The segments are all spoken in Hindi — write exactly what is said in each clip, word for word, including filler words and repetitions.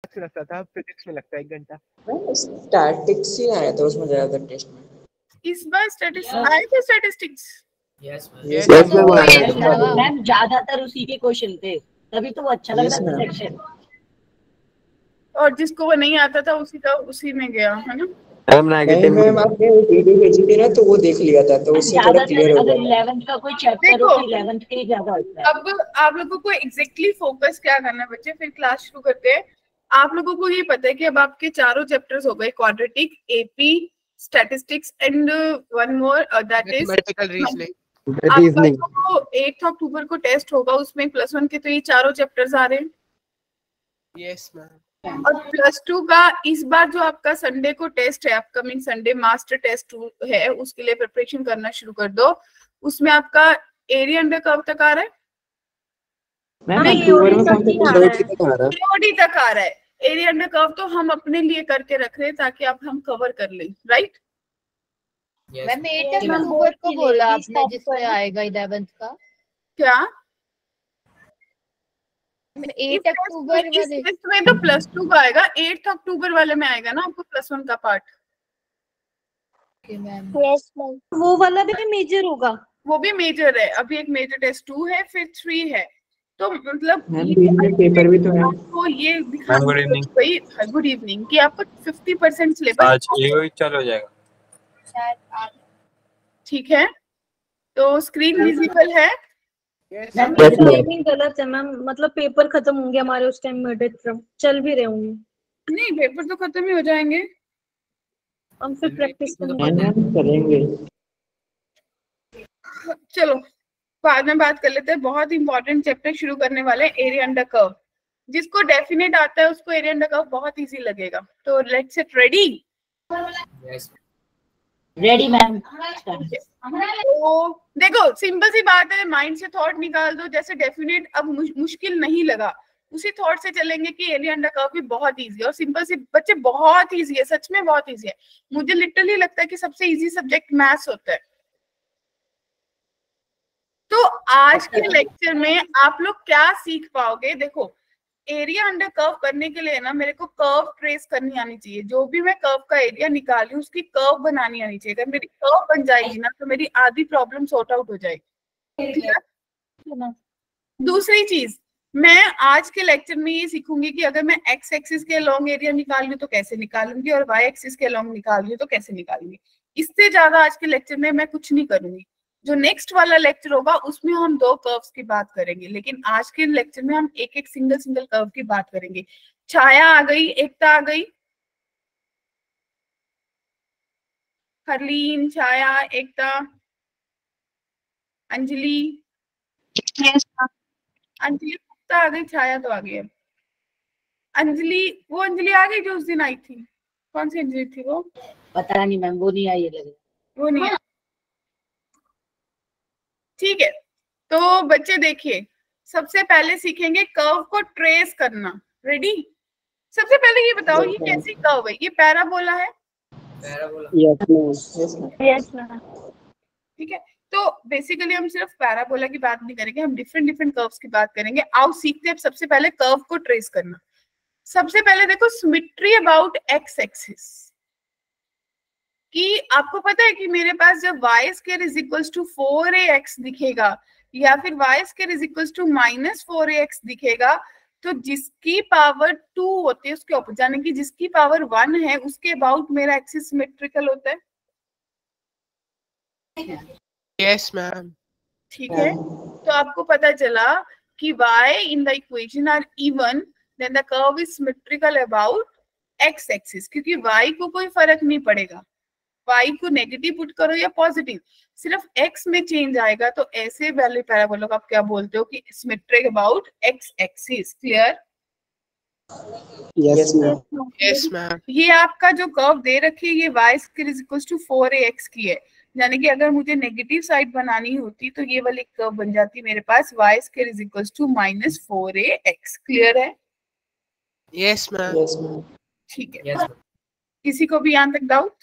से लगता था, फिजिक्स में लगता है एक घंटा। स्टैटिक्स ही आया था उसमें ज्यादातर टेस्ट में। इस बार स्टैटिस्टिक्स आए थे statistics. Yes Yes, ma'am. Ma'am ज्यादातर उसी के क्वेश्चन थे, तभी तो वो अच्छा लग Yes, रहा था ma'am. सेक्शन। और जिसको वो नहीं आता था उसी का उसी में गया है ना। मैम नहीं नेगेटिव मैम, आपने वो वीडियो भेजी थी ना तो वो देख लिया था तो उससे थोड़ा क्लियर ज्यादातर हो अगर गया था। इलेवेंथ का कोई चैप्टर हो देखो, तो इलेवेंथ के ही ज्यादा होता है। अब आप लोगों को एग्जैक्टली फोकस क्या करना है बच्चे, फिर क्लास शुरू करते हैं। आप लोगों को ये पता है कि अब आपके चारों चैप्टर्स हो गए, quadratic, AP, statistics and one more that is mathematical reasoning. Reasoning. आपका जो एट अक्टूबर को टेस्ट होगा उसमें प्लस वन के तो ये चारों चैप्टर्स आ रहे हैं। Yes ma'am. और प्लस टू का इस बार जो आपका संडे को टेस्ट है, अपकमिंग संडे मास्टर टेस्ट है, उसके लिए प्रिपरेशन करना शुरू कर दो। उसमें आपका एरिया अंडर कर्व तक आ रहा है, मैम अक्टूबर में कौन सा थर्टी तक आ रहा है। एओडी तक आ रहा है। एरिया अंडर कर्व तो हम अपने लिए करके रख रहे हैं ताकि आप हम कवर कर लें, राइट। मैम एट अक्टूबर को बोला आपने जिसमें आएगा इलेवेंथ का क्या एट अक्टूबर इस वाले टेस्ट में तो प्लस टू का आएगा, एट अक्टूबर वाले में आएगा ना आपको प्लस वन का पार्ट। मैम। यस मैम, वो वाला भी मेजर होगा। वो भी मेजर है, अभी एक मेजर टेस्ट टू है, फिर थ्री है। तो मतलब मैम बीच में पेपर भी तो है। आपको ये दिखाना Ma'am, good evening. भाई, गुड इवनिंग, कि आपको फिफ्टी परसेंट सिलेबस आज ये चालू हो जाएगा। ठीक है। तो स्क्रीन विजिबल है। Yes ma'am Yes, ma'am. Timing गलत है मैम, मतलब पेपर खत्म होंगे हमारे उस टाइम में, चल भी रहे होंगे। नहीं, पेपर तो खत्म ही हो जाएंगे, हम फिर प्रैक्टिस तो करेंगे। मैम करेंगे। चलो बाद में बात कर लेते हैं। बहुत इंपॉर्टेंट चैप्टर शुरू करने वाले हैं, एरिया अंडर कर्व। जिसको डेफिनेट आता है उसको एरिया अंडर कर्व बहुत इजी लगेगा। तो let's get ready. Ready ma'am. तो देखो सिंपल सी बात है, माइंड से थॉट निकाल दो। जैसे डेफिनेट अब मुश, मुश्किल नहीं लगा, उसी थॉट से चलेंगे कि एरिया अंडर कर्व भी बहुत इजी है। और सिंपल सी बच्चे बहुत इजी है, सच में बहुत इजी है। मुझे लिटरली लगता है कि सबसे इजी सब्जेक्ट मैथ्स होता है। तो आज के लेक्चर में आप लोग क्या सीख पाओगे, देखो एरिया अंडर कर्व करने के लिए ना मेरे को कर्व ट्रेस करनी आनी चाहिए। जो भी मैं कर्व का एरिया निकाली उसकी कर्व बनानी आनी चाहिए। अगर मेरी कर्व बन जाएगी ना तो मेरी आधी प्रॉब्लम सॉर्ट आउट हो जाएगी। दूसरी चीज, मैं आज के लेक्चर में ये सीखूंगी कि अगर मैं एक्स एक्सिस के लॉन्ग एरिया निकाल लूं तो कैसे निकालूंगी, और वाई एक्सिस के लॉन्ग निकाल लूं तो कैसे निकालूंगी। इससे ज्यादा आज के लेक्चर में मैं कुछ नहीं करूंगी। जो नेक्स्ट वाला लेक्चर होगा उसमें हम दो कर्व्स की बात करेंगे, लेकिन आज के लेक्चर में हम एक एक सिंगल सिंगल कर्व की बात करेंगे। छाया आ गई, एकता आ गई, हरलीन, छाया, एकता, अंजलि। यस अंजलि गुप्ता आ गई, छाया तो आ गई। अब अंजलि, वो अंजलि आ गई जो उस दिन आई थी। कौन सी अंजलि थी वो? पता नहीं मैम, वो नहीं आई है लगे। वो नहीं आई। ठीक है, तो बच्चे देखिए, सबसे पहले सीखेंगे कर्व को ट्रेस करना। रेडी? सबसे पहले ये बताओ ये कैसी कर्व है? ये पैराबोला है। Yes ma'am. ठीक है, तो बेसिकली हम सिर्फ पैराबोला की बात नहीं करेंगे, हम डिफरेंट डिफरेंट कर्व्स की बात करेंगे। आओ सीखते हैं सबसे पहले कर्व को ट्रेस करना। सबसे पहले देखो सिमेट्री अबाउट एक्स एक्सिस, कि आपको पता है कि मेरे पास जब Y square is equals to four A X दिखेगा या फिर Y square is equals to minus four A X दिखेगा, तो जिसकी पावर टू होती है उसके ऑपोजिट, यानी कि जिसकी पावर वन है उसके अबाउट मेरा एक्सिस सिमेट्रिकल होता है। Yes ma'am. ठीक है, तो आपको पता चला कि y in the equation are even, then the curve is symmetrical about x axis, क्योंकि y को कोई फर्क नहीं पड़ेगा, y को नेगेटिव पुट करो या पॉजिटिव, सिर्फ x में चेंज आएगा। तो ऐसे वाले पैराबोला को आप क्या बोलते हो कि symmetric about x axis. Clear? Yes ma'am. Yes ma'am. ये आपका जो कर्व दे रखी है ये y square is equal to four A X की है, यानी कि अगर मुझे नेगेटिव साइड बनानी होती तो ये वाली कर्व बन जाती मेरे पास y square is equal to minus four A X. Clear है? Yes ma'am. Yes ma'am. ठीक है, किसी को भी यहाँ तक डाउट?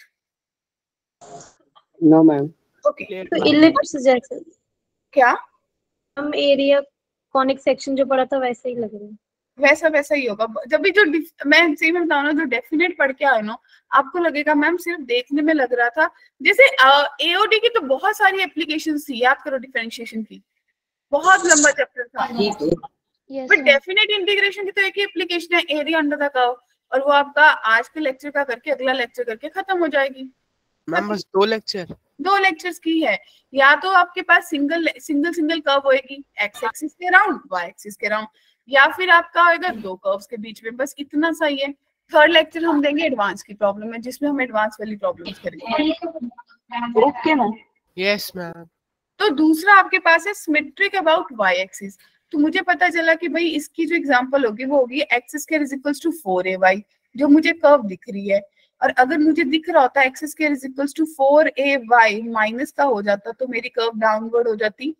No ma'am. ओके, तो इलिप्स जैसे क्या हम एरिया कॉनिक सेक्शन जो पढ़ा था वैसे ही लग रहा है। वैसा वैसा ही होगा। जब भी जो डिफ- मैं सही में बताऊँ ना, जो डेफिनेट पढ़ के आए ना, आपको लगेगा मैम सिर्फ देखने में लग रहा था जैसे एओडी की तो बहुत सारी एप्लीकेशन थी, याद करो डिफरेंशिएशन की, बहुत लंबा चैप्टर था। यस बट डेफिनेट इंटीग्रेशन की तो एक ही एप्लीकेशन है, एरिया अंडर द कर्व, और वो आपका आज के लेक्चर का करके अगला लेक्चर करके खत्म हो जाएगी। मैम बस दो लेक्चर दो लेक्चर्स की है। या तो आपके पास सिंगल सिंगल सिंगल कर्व होएगी, एक्स एक्सिस के राउंड, वाई एक्सिस के राउंड, या फिर आपका होएगा दो कर्व्स के बीच में, बस इतना सा ही है। थर्ड लेक्चर हम देंगे एडवांस की प्रॉब्लम है, जिसमें हम एडवांस वाली प्रॉब्लम्स करेंगे। Okay ma'am. Yes ma'am. तो दूसरा आपके पास है सिमेट्रिक अबाउट वाई एक्सिस। तो मुझे पता चला कि भाई इसकी जो एग्जांपल होगी वो होगी x square is equals to four a y, जो मुझे कर्व दिख रही है। और अगर मुझे दिख रहा होता x square is equals to four a y minus का हो जाता तो मेरी कर्व डाउनवर्ड हो जाती।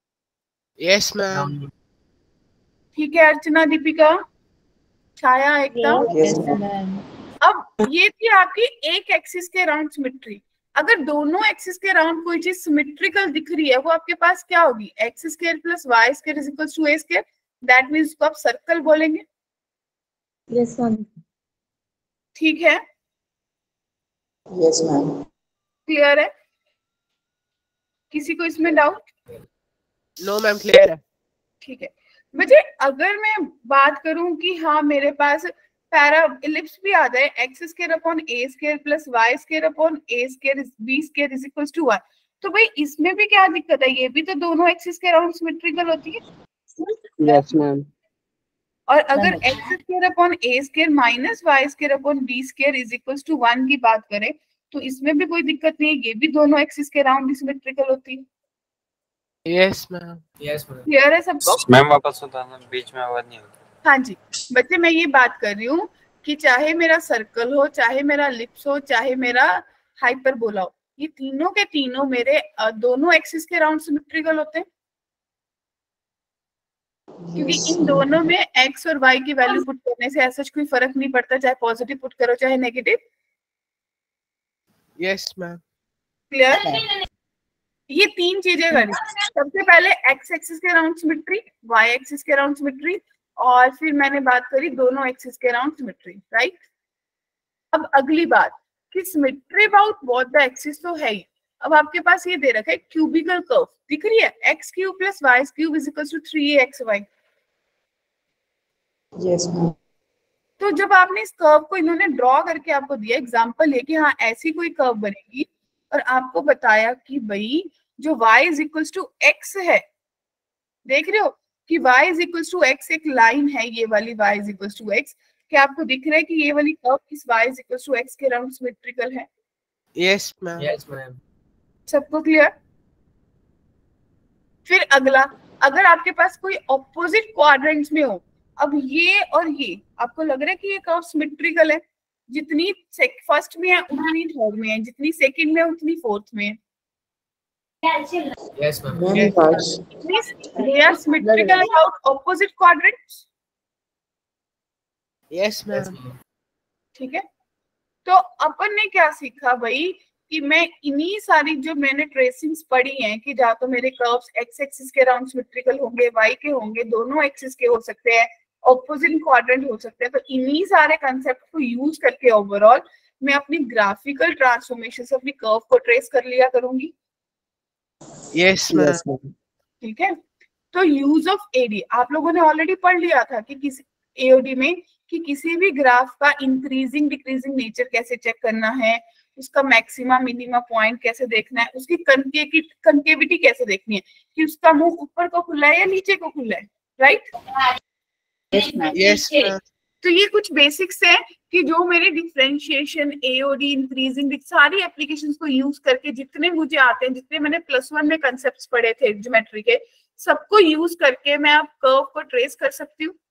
Yes ma'am. ठीक है अर्चना, दीपिका, छाया, एकदम। Yes ma'am. अब ये थी आपकी एक एक्सिस के राउंड सिमेट्री। अगर दोनों एक्सिस के राउंड कोई चीज सिमेट्रिकल दिख रही है, वो आपके पास क्या होगी, x square plus y square is equals to a square. That means उसको आप सर्कल बोलेंगे। Yes ma'am. ठीक है, यस मैम। क्लियर है? किसी को इसमें डाउट? नो मैम, क्लियर है। ठीक है, मुझे अगर मैं बात करूं कि हाँ मेरे पास पैरा इलिप्स भी आ जाए, x square upon a square plus y square upon a square b square is equals to one, तो भाई इसमें भी क्या दिक्कत है, ये भी तो दोनों एक्सिस के राउंड सिमेट्रिकल होती है। Yes ma'am. और अगर x square upon a square minus y square upon b square is equals to one की बात करें तो इसमें भी कोई दिक्कत नहीं है, ये भी दोनों एक्सिस के राउंड सिमेट्रिकल होती है। Yes ma'am. Yes ma'am. Clear है सबको? मैम वापस बताना, बीच में आवाज नहीं होती। हाँ जी बच्चे, मैं ये बात कर रही हूँ कि चाहे मेरा सर्कल हो, चाहे मेरा लिप्स हो, चाहे मेरा हाइपरबोला हो, ये तीनों के तीनों मेरे अ, दोनों एक्सिस के राउंड सिमेट्रिकल होते हैं, क्योंकि इन दोनों में एक्स और वाई की वैल्यू पुट करने से ऐसा कोई फर्क नहीं पड़ता, चाहे पॉजिटिव पुट करो चाहे नेगेटिव। Yes ma'am. क्लियर? ये तीन चीजें करी। सबसे पहले एक्स एक्सिस के राउंड सिमेट्री, वाई एक्सिस के राउंड सिमेट्री, और फिर मैंने बात करी दोनों एक्सिस के राउंड सिमेट्री, राइट? अब अगली बात कि symmetry about both the axis तो है ही। अब आपके पास ये दे रखा है क्यूबिकल कर्व दिख रही है, x cube plus y cube is equal to three a x y. Yes ma'am. तो जब आपने इस कर्व को इन्होंने ड्रॉ करके आपको दिया, एग्जांपल है कि हाँ ऐसी कोई कर्व बनेगी, और आपको बताया कि भाई जो y is equal to x है, देख रहे हो कि y is equal to x एक लाइन है, ये वाली y is equal to x, क्या आपको दिख रहा है कि ये वाली कर्व इस y is equal to x के राउंड सिमेट्रिकल है? Yes ma'am. Yes ma'am. सबको क्लियर? फिर अगला, अगर आपके पास कोई ऑपोजिट क्वाड्रेंट्स में हो, अब ये और ये आपको लग रहा है कि ये कर्व सिमेट्रिकल है, जितनी फर्स्ट में है उतनी थर्ड में है, जितनी सेकंड में है उतनी फोर्थ में है। Yes ma'am. They are symmetrical about opposite quadrants. Yes ma'am. ठीक है, तो अपन ने क्या सीखा भाई कि मैं इन्हीं सारी जो मैंने ट्रेसिंग्स पढ़ी हैं कि जहाँ तो मेरे कर्व्स एक्स एक्सिस के राउंड सिमेट्रिकल होंगे, वाई के होंगे, दोनों एक्सिस के हो सकते हैं, ऑपोजिट क्वाड्रेंट हो सकते हैं, तो इन्हीं सारे कंसेप्ट को यूज करके ओवरऑल मैं अपनी ग्राफिकल ट्रांसफॉर्मेशन से अपनी कर्व को ट्रेस कर लिया करूंगी। Yes ma'am. ठीक है, तो यूज ऑफ एडी आप लोगों ने ऑलरेडी पढ़ लिया था कि किसी एओडी में कि किसी भी ग्राफ का इंक्रीजिंग डिक्रीजिंग नेचर कैसे चेक करना है, उसका मैक्सिमा मिनिमा पॉइंट कैसे देखना है, उसकी कनकेविटी कैसे देखनी है कि उसका मुंह ऊपर को खुला है या नीचे को खुला है, राइट? Yes ma'am. तो ये कुछ बेसिक्स है कि जो मेरे डिफरेंशिएशन, एओडी, इंक्रीजिंग, सारी एप्लीकेशंस को यूज करके जितने मुझे आते हैं, जितने मैंने प्लस वन में कंसेप्ट्स पढ़े थे ज्योमेट्री के, सबको यूज करके मैं अब कर्व को ट्रेस कर सकती हूँ।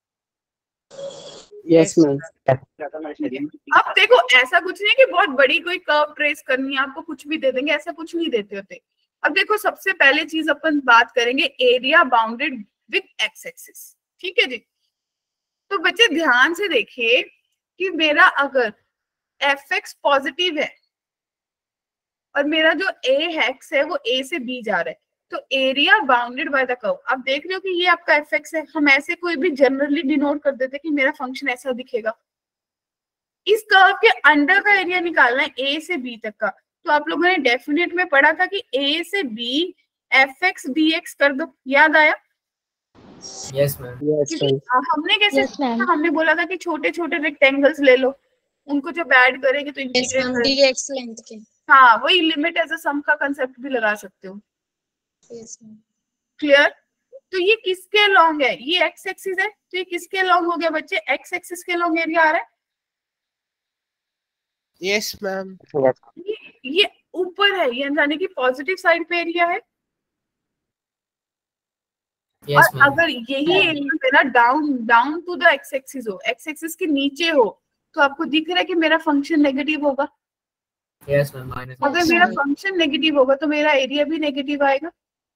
Yes ma'am. अब देखो ऐसा कुछ नहीं कि बहुत बड़ी कोई कर्व ट्रेस करनी है, आपको कुछ भी दे देंगे, ऐसा कुछ नहीं देते होते। अब देखो सबसे पहले चीज अपन बात करेंगे area bounded with x axis. ठीक है जी, तो बच्चे ध्यान से देखिए कि मेरा अगर एफ एक्स पॉजिटिव है और मेरा जो ए एक्स है वो ए से बी जा रहा है, तो area bounded by the curve, आप देख रहे हो कि ये आपका एफ एक्स है। हम ऐसे कोई भी जनरली डिनोट कर देते कि मेरा फंक्शन ऐसा दिखेगा। इस कर्व के अंडर का एरिया निकालना है ए से बी तक का। तो आप लोगों ने डेफिनेट में पढ़ा था कि ए से b f x d x कर दो, याद आया? Yes ma'am. हमने कैसे Yes, ma'am. हमने बोला था कि छोटे छोटे रेक्टेंगल्स ले लो, उनको जब ऐड करेंगे तो इंटीग्रेट करेंगे। डीएक्स लेंथ के। हाँ, वही लिमिट एज अ सम का कंसेप्ट भी लगा सकते हो। Yes, ma'am. क्लियर? तो ये किसके लॉन्ग है? ये एक्स एक्सिस है, तो ये किसके लॉन्ग हो गया बच्चे? एक्स एक्सिस के लॉन्ग एरिया आ रहा है। Yes ma'am. ये ये ऊपर है, ये यानी कि पॉजिटिव साइड पे एरिया है। यस और मैम। अगर यही एरिया मेरा down down to the x axis हो, एक्स एक्सिस के नीचे हो, तो आपको दिख रहा है कि मेरा फंक्शन नेगेटिव होगा। Yes ma'am. माइनस। अगर मेरा फंक्शन नेगेटिव होगा तो मेरा एरिया भी नेगेटिव आएगा।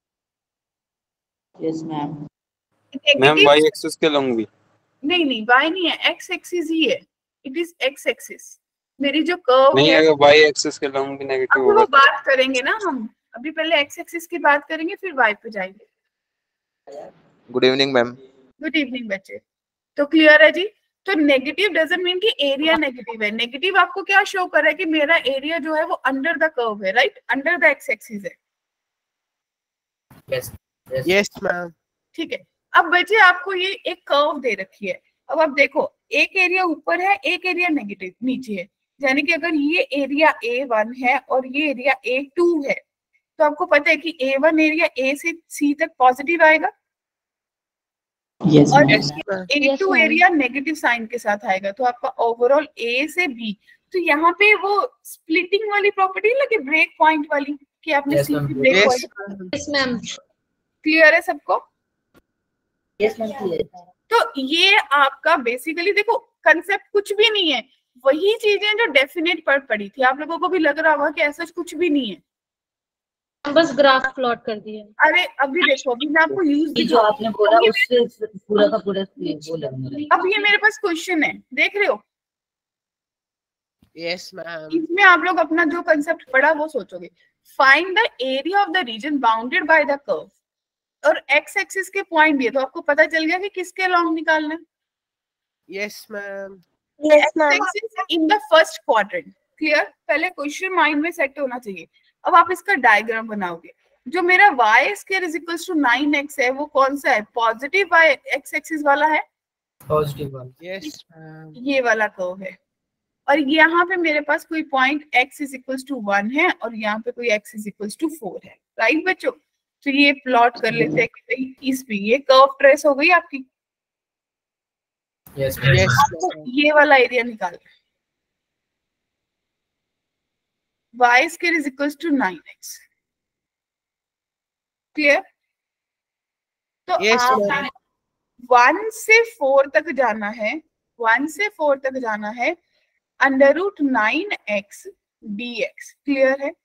Yes ma'am. Ma'am negative y axis के लॉन्ग भी। नहीं नहीं, वाई नहीं है, एक्स एक्सिस ही है। It is x axis. मेरी जो कर्व नहीं, है, अगर वाई एक्सिस के लॉन्ग भी नेगेटिव अब होगा वो बात करेंगे ना हम। अभी पहले एक्स एक्सिस की बात करेंगे, फिर वाई पे जाएंगे। Good evening ma'am. Good evening बच्चे। तो क्लियर है जी? तो नेगेटिव डजंट मीन कि एरिया नेगेटिव है। नेगेटिव आपको क्या शो कर रहा है कि मेरा एरिया जो है वो अंडर द कर्व है, right? Under the x axis है। Yes yes ma'am. ठीक है। अब बच्चे आपको ये एक कर्व दे रखी है। अब आप देखो, एक एरिया ऊपर है, एक एरिया नेगेटिव नीचे है। यानी कि अगर ये एरिया ए वन है और ये एरिया ए टू है, तो आपको पता है कि ए वन एरिया ए से सी तक पॉजिटिव आएगा यस और ma'am. A two area negative sign के साथ आएगा। तो आपका ओवरऑल ए से बी, तो यहाँ पे वो स्प्लिटिंग वाली प्रॉपर्टी लगे, ब्रेक पॉइंट वाली, कि आपने Yes, see ma'am. Break yes point. Yes, ma'am. Clear है सबको? Yes ma'am clear. तो ये आपका बेसिकली देखो कंसेप्ट कुछ भी नहीं है, वही चीजें जो डेफिनेट पर पड़ी थी। आप लोगों को भी लग रहा होगा कि ऐसा कुछ भी नहीं है। बस ग्राफ प्लॉट कर दिया। अरे अभी देखो, अभी मैं आपको यूज ये जो आपने बोला उससे पूरा का पूरा वो लगना। अब ये मेरे पास क्वेश्चन है, देख रहे हो? Yes ma'am. इसमें आप लोग अपना जो कंसेप्ट पढ़ा वो सोचोगे। Find the area of the region bounded by the curve, और एक्स एक्सिस के पॉइंट दिए, तो आपको पता चल गया कि किसके लॉन्ग निकालना है। Yes ma'am. X axis in the first quadrant. Clear? पहले क्वेश्चन माइंड में सेट होना चाहिए। अब आप इसका डायग्राम बनाओगे। जो मेरा y square is equals to nine x है, वो कौन सा है? पॉजिटिव y एक्स एक्सिस वाला है, पॉजिटिव वन। Yes ma'am. ये वाला कर्व है। और यहाँ पे मेरे पास कोई point x is equals to one है और यहाँ पे कोई x is equals to four है, राइट बच्चों? तो ये प्लॉट कर लेते हैं कि भाई इस पे ये कर्व ट्रेस हो गई आपकी। यस यस आपको ये वाला एरिया निकालना है। y square is equals to nine x. Clear? तो Yes, आप वन से फोर तक जाना है, वन से फोर तक जाना है under root nine x d x. Clear है?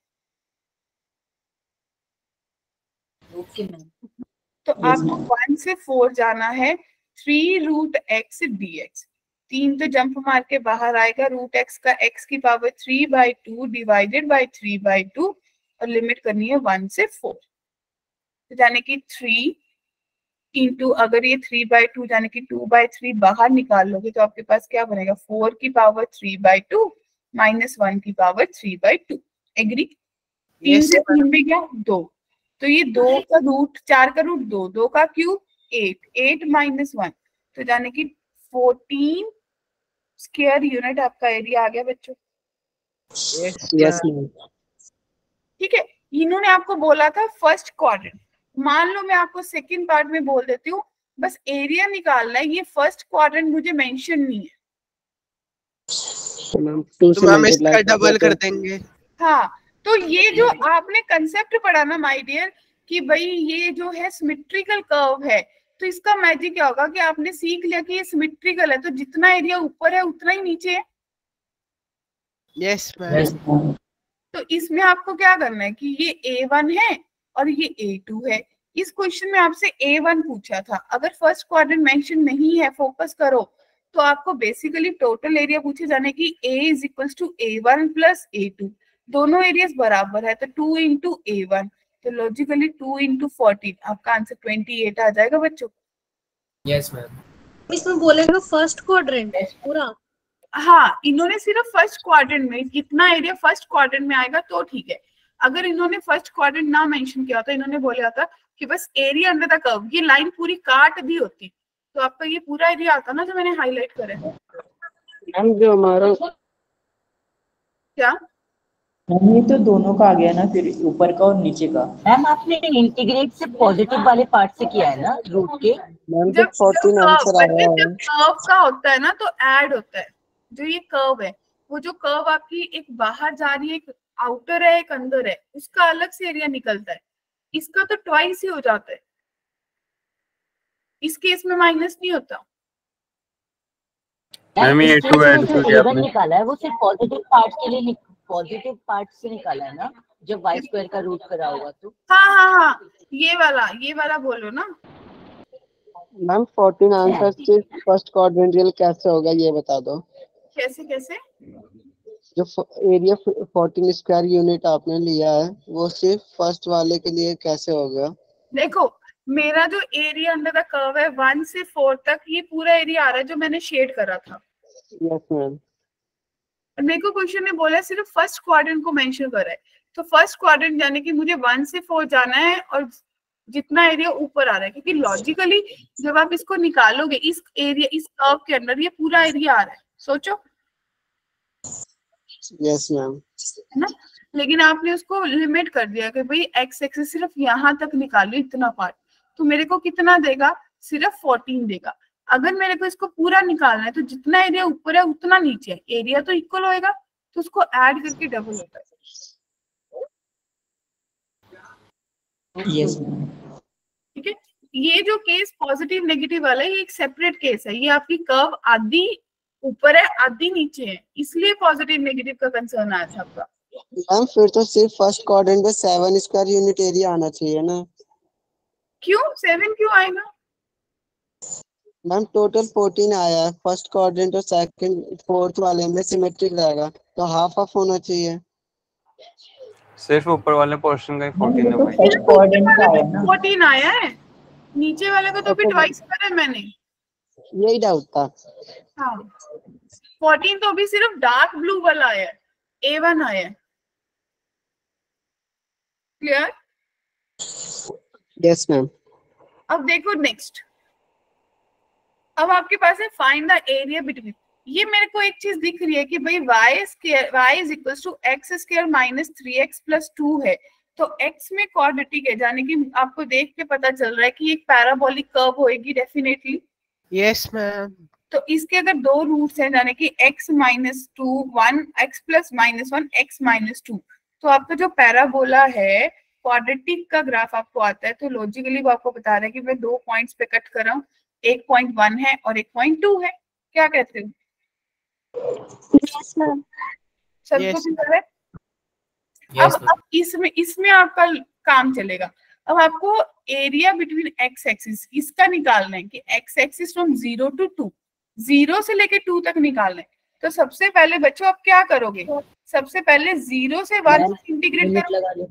Okay ma'am. तो Yes, आपको ma'am. वन से फोर जाना है three root x d x. तीन तो जंप मार के बाहर आएगा, रूट एक्स का एक्स की power three by two divided by three by to, और लिमिट करनी है वन से फोर। तो जाने की थ्री इंटू, अगर ये थ्री बाई टू जाने की टू बाई थ्री बाहर निकाल लोगे तो आपके पास क्या बनेगा? फोर की power three by two minus one की power three by two. Agree? तीन Yes, से तीन में क्या? दो। तो ये दो का रूट, चार का रूट दो, दो का cube eight, eight minus one, तो जाने की फोर्टीन स्क्वायर यूनिट आपका एरिया आ गया बच्चों। Yes yes ma'am. मैम। ठीक है? इन्होंने आपको बोला था फर्स्ट क्वाड्रेंट। मान लो मैं आपको सेकंड पार्ट में बोल देती हूँ, बस एरिया निकालना है। ये फर्स्ट क्वाड्रेंट मुझे मेंशन नहीं है। मैम टू तो से मैम इसका मल्टीप्लाई डबल कर देंगे। हाँ, तो ये जो आपने कंसेप्ट पढ़ा ना माय डियर, कि भाई ये जो है सिमेट्रिकल कर्व है, तो इसका मैजिक क्या होगा कि आपने सीख लिया कि ये सिमेट्रिकल है, तो जितना एरिया ऊपर है उतना ही नीचे है। Yes ma'am. तो इसमें आपको क्या करना है कि ये ए वन है और ये ए टू है। इस क्वेश्चन में आपसे ए वन पूछा था। अगर फर्स्ट क्वाड्रेंट मेंशन नहीं है, फोकस करो, तो आपको बेसिकली टोटल एरिया पूछे जाने की a is equals to a one plus a two. दोनों एरियाज बराबर है, तो टू इंटू ए वन तो लॉजिकली टू इंटू फोर्टीन, आपका आंसर ट्वेंटी एट आ जाएगा बच्चों। Yes ma'am. इसमें बोलेगा फर्स्ट क्वाड्रेंट पूरा। हाँ, इन्होंने सिर्फ फर्स्ट क्वाड्रेंट में कितना एरिया फर्स्ट क्वाड्रेंट में आएगा तो ठीक है। अगर इन्होंने फर्स्ट क्वाड्रेंट ना मेंशन किया होता, इन्होंने बोला था कि बस एरिया अंडर द कर्व, ये लाइन पूरी काट दी होती तो आपका ये पूरा एरिया आता ना जो मैंने हाईलाइट करे। मैम जो हमारा क्या ये तो दोनों का आ गया ना, फिर ऊपर का और नीचे का। मैम आपने इंटीग्रेट से पॉजिटिव वाले पार्ट से किया है ना रूट के। मैम जब फोर्टीन आंसर कर्व आया जब कर्व का होता है ना तो ऐड होता है। जो ये कर्व है, वो जो कर्व आपकी एक बाहर जा रही है, एक आउटर है एक अंदर है, उसका अलग से एरिया निकलता है। इसका तो ट्वाइस ही हो जाता है, इस केस में माइनस नहीं होता। मैम ये टू ऐड कर दिया आपने। निकाला है वो सिर्फ पॉजिटिव पार्ट के लिए, पॉजिटिव पार्ट से निकाला है ना, जब वाई स्क्वायर का रूट करा होगा तो। हाँ हाँ हाँ, ये वाला ये वाला बोलो ना। मैम फोर्टीन आंसर से फर्स्ट क्वाड्रेंट कैसे होगा ये बता दो। कैसे कैसे जो एरिया फोर्टीन स्क्वायर यूनिट आपने लिया है वो सिर्फ फर्स्ट वाले के लिए कैसे होगा। देखो, मेरा जो एरिया अंडर द कर्व है वन से फोर तक, ये पूरा एरिया आ रहा है जो मैंने शेड करा था। Yes ma'am. मेरे को क्वेश्चन ने बोला सिर्फ फर्स्ट क्वाड्रेंट को मेंशन करा है, तो फर्स्ट क्वाड्रेंट यानी कि मुझे वन से फोर जाना है और जितना एरिया ऊपर आ रहा है, क्योंकि लॉजिकली जब आप इसको निकालोगे इस एरिया इस कर्व के अंदर ये पूरा एरिया आ रहा है, सोचो। Yes ma'am. है ना, लेकिन आपने उसको लिमिट कर दिया कि भाई एक्स एक्सिस सिर्फ यहाँ तक निकालो इतना पार्ट, तो मेरे को कितना देगा, सिर्फ फोर्टीन देगा। अगर मेरे को इसको पूरा निकालना है तो जितना एरिया ऊपर है उतना नीचे है, एरिया तो इक्वल होएगा, तो उसको ऐड करके डबल होता है। यस ठीक है, ये जो केस पॉजिटिव नेगेटिव वाला है ये एक सेपरेट केस है। ये आपकी कर्व आधी ऊपर है आधी नीचे है, इसलिए पॉजिटिव नेगेटिव का कंसर्न आया था आपका। मैम फिर तो सिर्फ फर्स्ट क्वाड्रेंट में सेवन स्क्वायर यूनिट एरिया आना चाहिए ना। क्यों सेवन क्यों आएगा? मैम टोटल फोर्टीन आया है, फर्स्ट क्वाड्रेंट और सेकंड फोर्थ वाले में सिमेट्रिक रहेगा तो हाफ हाफ होना चाहिए। सिर्फ ऊपर वाले पोर्शन का ही फोर्टीन है भाई। फर्स्ट क्वाड्रेंट का आया ना। फोर्टीन आया है, नीचे वाले को तो भी ट्वाइस करा है मैंने। यही डाउट था। हाँ, फोर्टीन तो अभी सिर्फ डार्क ब्लू वाला आया है, ए वन आया है। क्लियर? Yes ma'am. अब देखो नेक्स्ट, अब आपके पास है फाइंड द एरिया बिटवीन। ये मेरे को एक चीज दिख रही है कि भाई y square y is equal to x square minus three x plus two है, तो x में क्वाड्रेटिक है, यानी कि आपको देख के पता चल रहा है कि एक पैराबोलिक कर्व होएगी डेफिनेटली। Yes ma'am. तो इसके अगर दो रूट्स हैं, यानी कि x minus two one x plus minus one x minus two, तो आपका जो पैराबोला है क्वाड्रेटिक का ग्राफ आपको आता है, तो लॉजिकली वो आपको बता रहा है कि मैं दो पॉइंट्स पे कट कर रहा हूँ, एक पॉइंट वन है और एक पॉइंट टू है। क्या कहते हो? Yes ma'am. सबको Yes. क्लियर है? अब अब इसमें इसमें आपका काम चलेगा। अब आपको एरिया बिटवीन एक्स एक्सिस इसका निकालना है कि x axis from zero to two, जीरो से लेके टू तक निकालना है। तो सबसे पहले बच्चों आप क्या करोगे, सबसे पहले जीरो से वन तक इंटीग्रेट करोगे।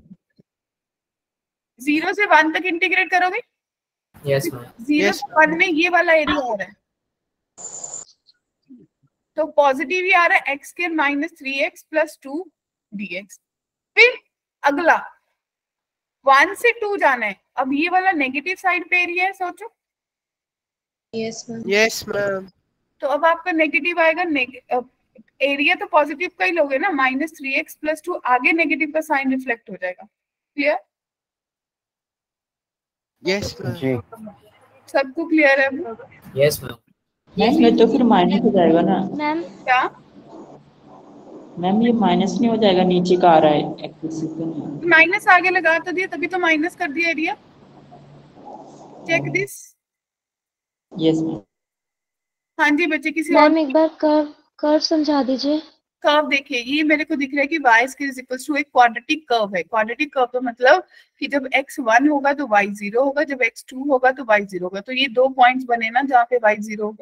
जीरो से वन तक इंटीग्रेट करोगे। Yes ma'am. जीरो Yes, से वन में ये वाला एरिया आ रहा है, तो पॉजिटिव ही आ रहा है, x square minus three x plus two d x. फिर अगला वन से टू जाना है, अब ये वाला नेगेटिव साइड पे एरिया है, सोचो। Yes ma'am. Yes ma'am. तो अब आपका नेगेटिव आएगा, एरिया तो पॉजिटिव का ही लोगे ना, minus three x plus two, आगे नेगेटिव का साइन रिफ्लेक्ट हो जाएगा। क्लियर? Yes ma'am. जी। सबको क्लियर है? Yes ma'am. मैम ये तो फिर माइनस हो जाएगा ना। मैम क्या मैम ये माइनस नहीं हो जाएगा, नीचे का आ रहा है एक्सिस पे नहीं। माइनस आगे लगा तो दिया, तभी तो माइनस कर दिया area. Check this. Yes ma'am. हाँ जी बच्चे, किसी और मैम एक बार कर्व कर्व समझा दीजिए। कर्व देखिए, ये मेरे को दिख रहा है कि y इज इक्वल टू एक क्वाड्रेटिक कर्व है। क्वाड्रेटिक कर्व तो मतलब कि जब x वन होगा तो y जीरो होगा, जब x टू होगा तो y जीरो होगा। तो ये दो पॉइंट्स बने ना जहाँ पे y जीरो होगा।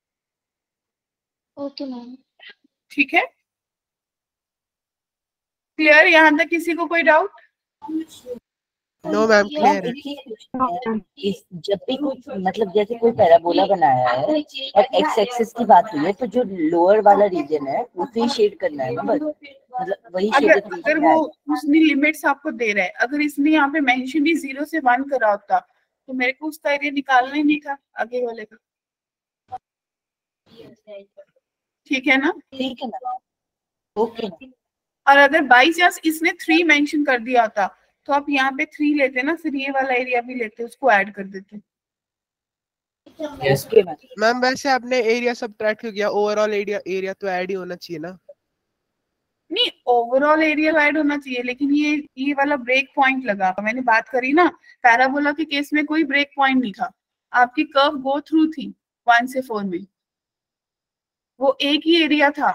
Okay ma'am. ठीक है, क्लियर? यहाँ तक किसी को कोई doubt? No ma'am ma'am clear है। एक चीज पूछना है, इस जब भी कोई मतलब जैसे कोई पैराबोला बनाया है और एक्स एक्सिस की बात हुई है तो जो लोअर वाला रीजन है उसे शेड करना है ना, बस मतलब वही अगर शेडेड अगर रीजन वो है। उसने लिमिट्स आपको दे रहा है, अगर इसने यहाँ पे मेंशन ही जीरो से वन करा होता तो मेरे को उसका एरिया निकालना ही नहीं था आगे वाले का। ठीक है ना? ठीक है ना, ओके। और अगर बाई चांस इसने थ्री मेंशन कर दिया होता तो आप यहाँ पे थ्री लेते ना, फिर ये वाला एरिया भी लेते, उसको ऐड कर देते। Okay ma'am. मैम वैसे आपने एरिया सब्ट्रैक्ट क्यों किया? ओवरऑल एरिया एरिया तो ऐड ही होना चाहिए ना। नहीं, ओवरऑल एरिया ऐड होना चाहिए, लेकिन ये ये वाला ब्रेक पॉइंट लगा। मैंने बात करी ना, पैराबोला के केस में कोई ब्रेक पॉइंट नहीं था, आपकी कर्व गो थ्रू थी वन से फोर में, वो एक ही एरिया था।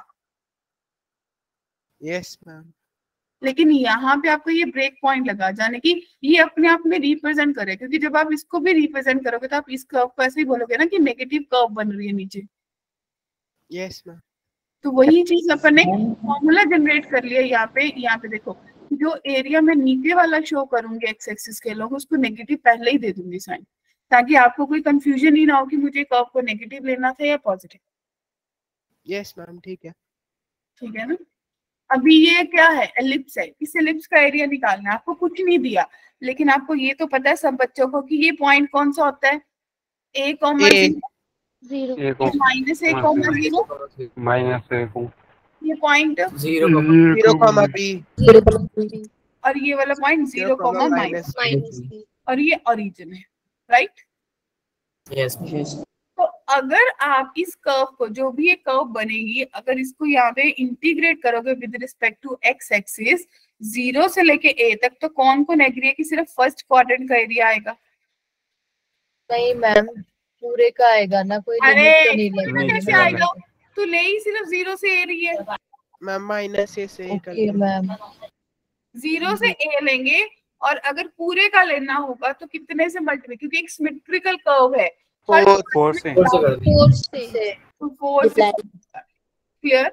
Yes ma'am. लेकिन यहाँ पे आपको ये ब्रेक पॉइंट लगा, जाने कि ये अपने आप में रिप्रेजेंट करे, क्योंकि जब आप इसको भी रिप्रेजेंट करोगे तो आप इस कर्व को ऐसे ही बोलोगे ना कि नेगेटिव कर्व बन रही है नीचे। Yes ma'am. तो वही चीज अपन ने फॉर्मूला जनरेट कर लिया यहाँ पे। यहाँ पे देखो, जो एरिया में नीचे वाला शो करूंगी एक्स एक्सिस के लोग, उसको नेगेटिव पहले ही दे दूंगी साइन, ताकि आपको कोई कंफ्यूजन ही ना हो कि मुझे कर्व को नेगेटिव लेना था या पॉजिटिव। यस मैम ठीक है। ठीक है ना? अभी ये क्या है, एलिप्स है, इस एलिप्स का एरिया निकालना है। आपको कुछ नहीं दिया, लेकिन आपको ये तो पता है सब बच्चों को कि ये पॉइंट कौन सा होता है, a comma zero, zero minus a comma zero, minus a को ये पॉइंट जीरो कॉमा बी, और ये वाला पॉइंट जीरो कॉमा माइनस, और ये ओरिजिन है, राइट? यस। तो अगर आप इस कर्व को, जो भी ये कर्व बनेगी, अगर इसको यहाँ पे इंटीग्रेट करोगे with respect to x axis zero से लेके ए तक, तो कौन कौन एग्री है कि सिर्फ फर्स्ट क्वाड्रेंट का एरिया आएगा? नहीं मैम, पूरे का आएगा ना, कोई अरे लिमिट तो नहीं इतना लगेगी कैसे ना। आएगा? तो ले ही सिर्फ जीरो से ए रही है, मैम माइनस ए से कर ओके मैम। जीरो से ए लेंगे, और अगर पूरे का लेना होगा तो कितने से मल्टीप्लाई, क्योंकि एक सिमेट्रिकल कर्व है, हर फोर से फोर से तो फोर से। क्लियर?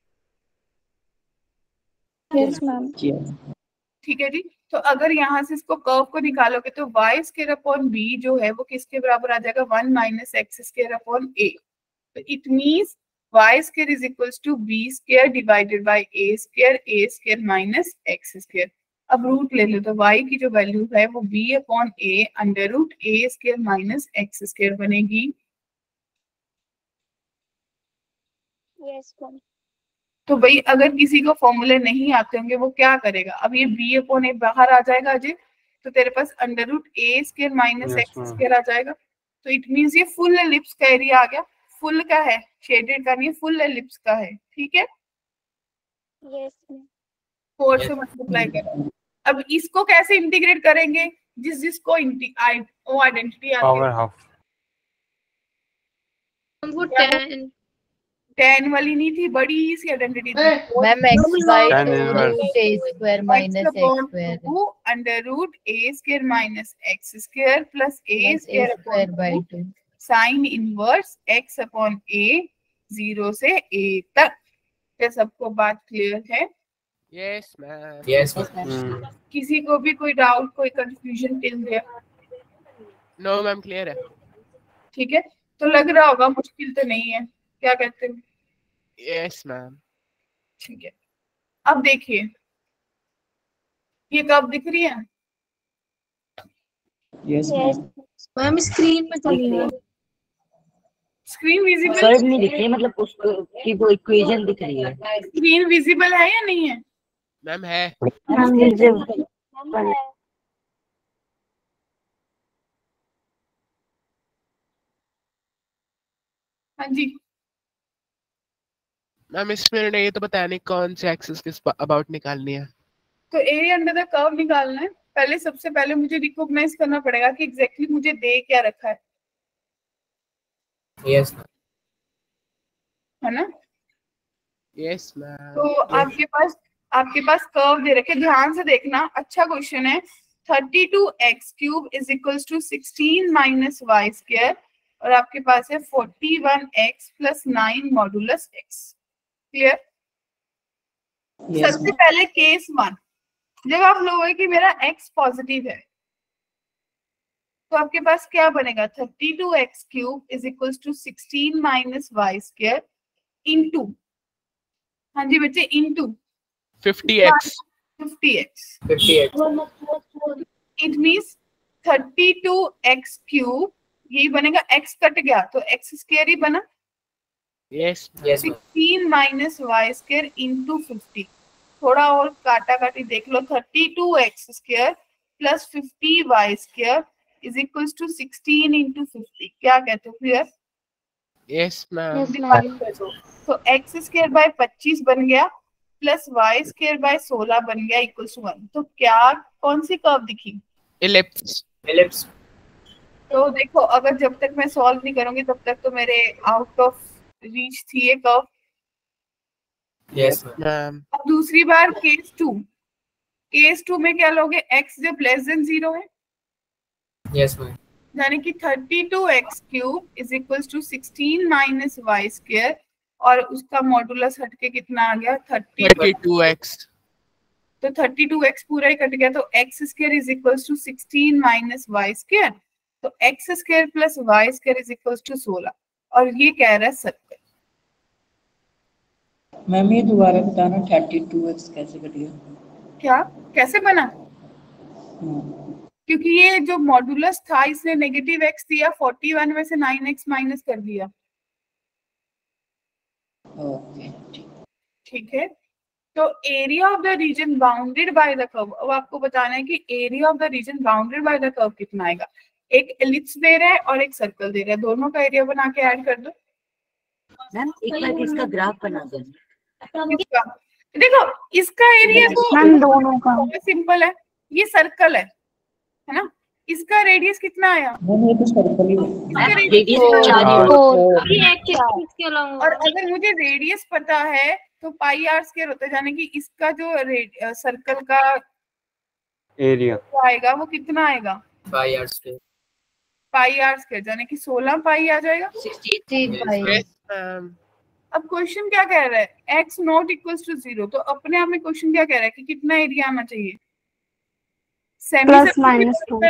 Yes ma'am. ठीक है जी। तो अगर यहाँ से इसको कर्व को निकालोगे तो वाई स्क्वायर अपॉन बी जो है वो किसके बराबर आ जाएगा, one minus x square upon a. तो it means y square is equals to b square divided by a square, a square minus x square. अब रूट ले लो तो y की जो वैल्यू है वो b upon a under root a square minus x square बनेगी। Yes ma'am. तो भाई अगर किसी को फॉर्मूले नहीं आते होंगे वो क्या करेगा, अब ये b अपॉन ए बाहर आ जाएगा अजय, तो तेरे पास under root a square minus x square आ जाएगा। तो इट मींस ये फुल एलिप्स का एरिया आ गया। फुल का है, शेडेड का नहीं, फुल एलिप्स का है। ठीक है? Yes ma'am. फोर से मल्टीप्लाई करो। अब इसको कैसे इंटीग्रेट करेंगे, जिस जिसको वो आइडेंटिटी आती पावर है, हाफ वो टेन टेन वाली नहीं थी, बड़ी सी आइडेंटिटी थी। Ma'am x by Tan two inverse. Root a square minus x square two under root a square minus x square plus a a square square by upon two sine inverse x upon a zero से ए तक। क्या सबको बात क्लियर है? Yes ma'am. यस। किसी को भी कोई डाउट, कोई confusion till there? No ma'am clear है। ठीक है, तो लग रहा होगा मुश्किल तो नहीं है, क्या कहते हो? Yes ma'am. ठीक है, अब देखिए ये कब दिख रही है? यस मैम स्क्रीन में तो नहीं है। स्क्रीन विजिबल, कर्व नहीं दिख रही, मतलब उसको की वो इक्वेशन दिख रही है। स्क्रीन विजिबल है या नहीं है? मैम है। हाँ जी। मैम इसमें नहीं, ये तो बताया नहीं कौन से एक्सिस किस अबाउट निकालनी है। तो एरिया अंडर द कर्व निकालना है। पहले सबसे पहले मुझे रिकॉग्नाइज करना पड़ेगा कि एग्जैक्टली exactly मुझे दे क्या रखा है, यस है ना? Yes ma'am. तो आपके पास आपके पास कर्व दे रखे, ध्यान से देखना, अच्छा क्वेश्चन है। Thirty two x cube is equals to sixteen minus y square, और आपके पास है forty one x plus nine modulus x. Clear? सबसे पहले केस वन, जब आप लोगोगे कि मेरा x पॉजिटिव है, तो आपके पास क्या बनेगा, thirty two x cube is equal to sixteen minus y square into, हाँ जी बच्चे, into fifty x fifty x. Fifty x it means thirty two x cube, यही बनेगा, x कट गया तो एक्स स्क्वायर ही बना, yes yes sixteen minus y square into fifty. थोड़ा और काटा काटी देख लो, thirty two x square plus fifty y square is equal to sixteen into fifty. क्या कहते हो क्लियर? Yes ma'am. डिवाइड कर दो तो एक्स स्क्वायर बाय पच्चीस बन गया प्लस वाई स्क्वायर बाय सोलह बन गया इक्वल टू वन। तो क्या कौन सी कर्व दिखी? इलिप्स। एलिप्स तो देखो, अगर जब तक मैं सॉल्व नहीं करूंगी तब तक तो मेरे आउट ऑफ रीच थी ये कर्व। Yes ma'am. अब दूसरी बार केस टू, केस टू में क्या लोगे, x जब लेस देन जीरो है, यस मैम यानी कि thirty two x cube is equal to sixteen minus y square, और उसका मॉडुलस हटके कितना आ गया, थर्टी थर्टी टू एक्स। तो थर्टी टू एक्स पूरा ही कट गया, तो x square is equal to sixteen minus y square, तो x square plus y square is equal to सोलह, और ये कह रहा है सर्कल। मैम ये दोबारा बताना, थर्टी टू एक्स कैसे कट गया? क्या कैसे बना? हाँ, क्योंकि ये जो मॉडुलस था इसने नेगेटिव एक्स दिया, फोर्टी वन में से नाइन एक्स माइनस कर दिया। ओके ठीक। ठीक है, तो area of the region bounded by the curve, अब आपको बताना है कि area of the region bounded by the curve कितना आएगा। एक एलिप्स दे रहा है और एक सर्कल दे रहा है, दोनों का एरिया बना के ऐड कर दो। मैम एक बार इसका ग्राफ बना दो। इसका देखो, इसका एरिया तो मैम दोनों का सिंपल है, ये सर्कल है है ना, इसका रेडियस कितना आया, मैम ये तो सर्कल ही है। इसका रेडियस रेडियस चार हाँ। फोर, ये एक इसके अलावा और अगर मुझे रेडियस पता है तो पाई आर स्क्वायर होता है, यानी कि इसका जो सर्कल का एरिया आएगा वो कितना आएगा, फाइव आवर्स के पाई आर स्क्वायर, यानी कि सोलह पाई आ जाएगा। Yes ma'am. अब क्वेश्चन क्या कह रहा है, x not equals to zero, तो अपने आप में क्वेश्चन क्या कह रहा है कि कितना एरिया आना चाहिए, semi plus minus two.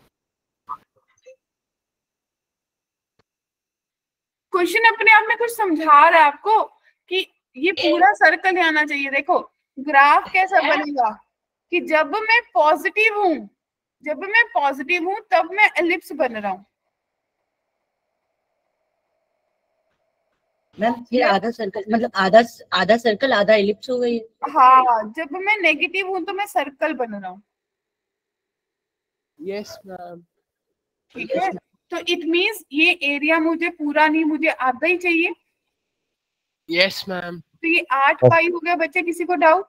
Question अपने आप में कुछ समझा रहा है आपको कि ये पूरा सर्कल आना चाहिए। देखो ग्राफ कैसा बनेगा कि जब मैं पॉजिटिव हूं, जब मैं पॉजिटिव हूं तब मैं एलिप्स बन रहा हूं। मैम फिर आधा सर्कल मतलब आधा आधा सर्कल आधा एलिप्स हो गई। हाँ, जब मैं नेगेटिव हूं तो मैं सर्कल बन रहा हूँ। Yes ma'am. ठीक है, तो इट मींस ये एरिया मुझे पूरा नहीं, मुझे आधा ही चाहिए। Yes ma'am. तो ये आठ पाई हो गया बच्चे, किसी को डाउट?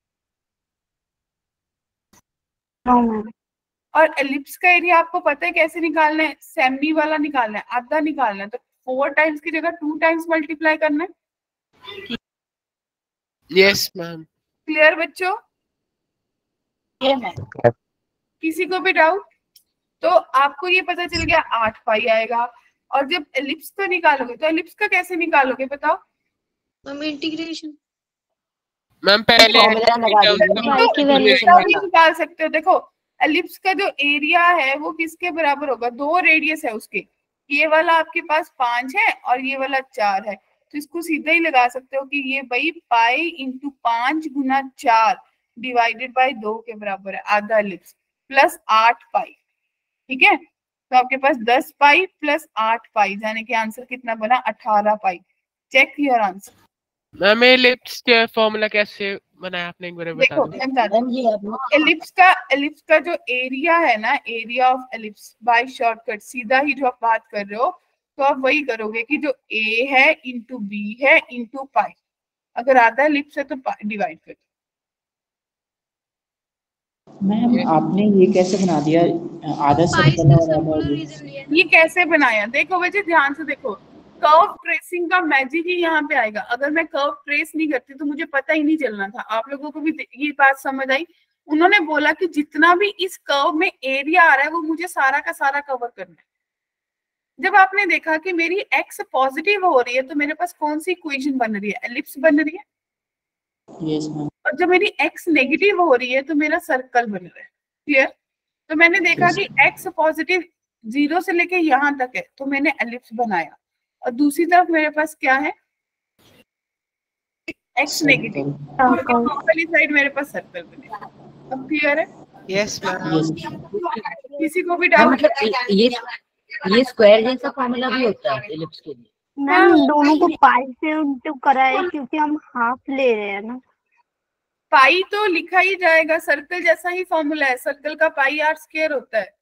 No ma'am. और एलिप्स का एरिया आपको पता है कैसे निकालना है, सेमी वाला निकालना है, आधा निकालना है, तो फोर टाइम्स की जगह टू टाइम्स मल्टीप्लाई करना है। Yes ma'am. क्लियर बच्चों? ये मैम किसी को भी डाउट? तो आपको ये पता चल गया आठ पाई आएगा। और जब एलिप्स का निकालोगे तो एलिप्स का कैसे निकालोगे बताओ? मैम इंटीग्रेशन मैम पहले फॉर्मूला लगा दीजिए। y की वैल्यू इसका भी निकाल सकते हो। देखो एलिप्स का जो एरिया है वो किसके बराबर होगा, दो रेडियस है उसके, ये वाला आपके पास पांच है और ये वाला चार है, तो इसको सीधा ही लगा सकते हो कि ये भाई पाई इंटू पांच गुना चार डिवाइडेड बाय दो के बराबर है, आधा एलिप्स प्लस आठ पाई। ठीक है, तो आपके पास दस पाई प्लस आठ पाई, यानी कि आंसर कितना बना, अठारह pi. Check your answer. Ma'am ellipse के फॉर्मूला कैसे बनाया आपने एक बार बता देखो दो। मैं बताती मैम ये हूँ, एलिप्स का एलिप्स का जो एरिया है ना, area of ellipse by shortcut, सीधा ही जो आप बात कर रहे हो तो आप वही करोगे कि जो ए है इंटू बी है इंटू पाई, अगर आधा एलिप्स है तो डिवाइड कर। मैम आपने ये कैसे बना दिया, आधा सर्कल और आधा एलिप्स? ये कैसे बनाया, देखो बच्चे ध्यान से देखो, कर्व ट्रेसिंग का मैजिक ही यहाँ पे आएगा। अगर मैं कर्व ट्रेस नहीं करती तो मुझे पता ही नहीं चलना था। आप लोगों को भी ये बात समझ आई? उन्होंने बोला कि जितना भी इस कर्व में एरिया आ रहा है वो मुझे सारा का सारा कवर करना है। जब आपने देखा कि मेरी एक्स पॉजिटिव हो रही है तो मेरे पास कौन सी इक्वेशन बन रही है, एलिप्स बन रही है। Yes ma'am. और जब मेरी एक्स नेगेटिव हो रही है तो मेरा सर्कल बन रहा है। क्लियर? तो मैंने देखा कि एक्स पॉजिटिव जीरो से लेके यहाँ तक है तो मैंने एलिप्स बनाया, और दूसरी तरफ मेरे पास क्या है, एक्स नेगेटिव, वाली साइड मेरे पास सर्कल बने। अब क्लियर है? Yes ma'am. किसी को भी हाँ, डाउट? मतलब ये ये स्क्वायर जैसा फॉर्मूला भी होता है एलिप्स के लिए। मैम दोनों को पाई से इंटू करा है क्योंकि हम हाफ ले रहे हैं ना। पाई तो लिखा ही जाएगा, सर्कल जैसा ही फॉर्मूला है, सर्कल का पाई आर स्क्वायर होता है।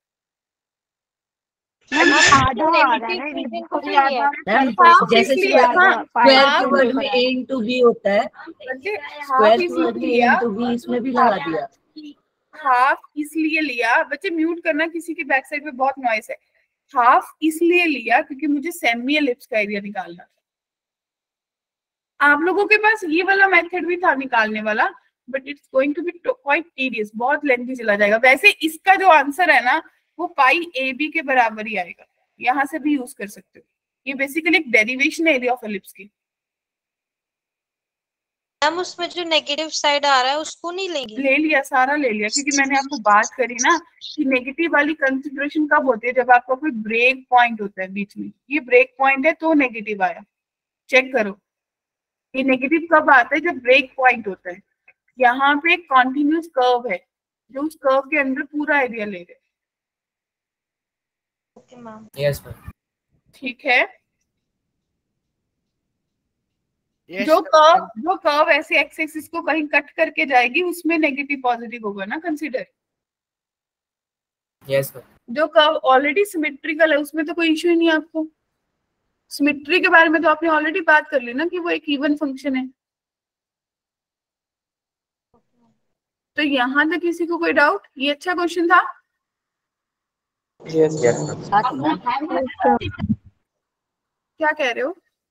मैम आधा आ रहा है ना, मैम हाफ जैसे इसलिए, हाँ, स्क्वायर हाफ के वर्ड में a इंटू बी होता है, बच्चे हाफ स्क्वायर के वर्ड इसलिए में a लिया, इंटू बी इसमें भी लगा दिया। हाफ इसलिए लिया, बच्चे म्यूट करना, किसी की बैक साइड पे बहुत नॉइस है। हाफ इसलिए लिया क्योंकि मुझे सेमी एलिप्स का एरिया निकालना था। आप लोगों के पास ये वाला मेथड भी था निकालने वाला, but it's going to be quite tedious, बहुत लेंथी चला जाएगा। वैसे इसका जो आंसर है ना वो पाई ए बी के बराबर ही आएगा, यहाँ से भी यूज कर सकते हो। ये बेसिकली एक डेरिवेशन एरिया ऑफ एलिप्स की। मैम उसमें जो नेगेटिव साइड आ रहा है उसको नहीं लेंगे? ले लिया, सारा ले लिया, क्योंकि मैंने आपको बात करी ना कि नेगेटिव वाली कंसिडरेशन कब होती है, जब आपका कोई ब्रेक पॉइंट होता है बीच में। ये ब्रेक पॉइंट है तो नेगेटिव आया, चेक करो। ये नेगेटिव कब आता है, जब ब्रेक पॉइंट होता है। यहाँ पे एक कॉन्टिन्यूस कर्व है जो उस कर्व के अंदर पूरा एरिया ले रहे। Okay ma'am. Yes ma'am. ठीक है। Yes, जो ma'am. कर्व जो कर्व ऐसे एक्स एक्सिस को कहीं कट करके जाएगी उसमें नेगेटिव पॉजिटिव होगा ना, कंसीडर। Yes ma'am. जो कर्व ऑलरेडी सिमेट्रिकल है उसमें तो कोई इश्यू ही नहीं है आपको। सिमेट्री के बारे में तो आपने ऑलरेडी बात कर ली ना कि वो एक इवन फंक्शन है। तो यहाँ तक किसी को कोई डाउट? ये अच्छा क्वेश्चन था। Yes yes ma'am. क्या कह रहे हो?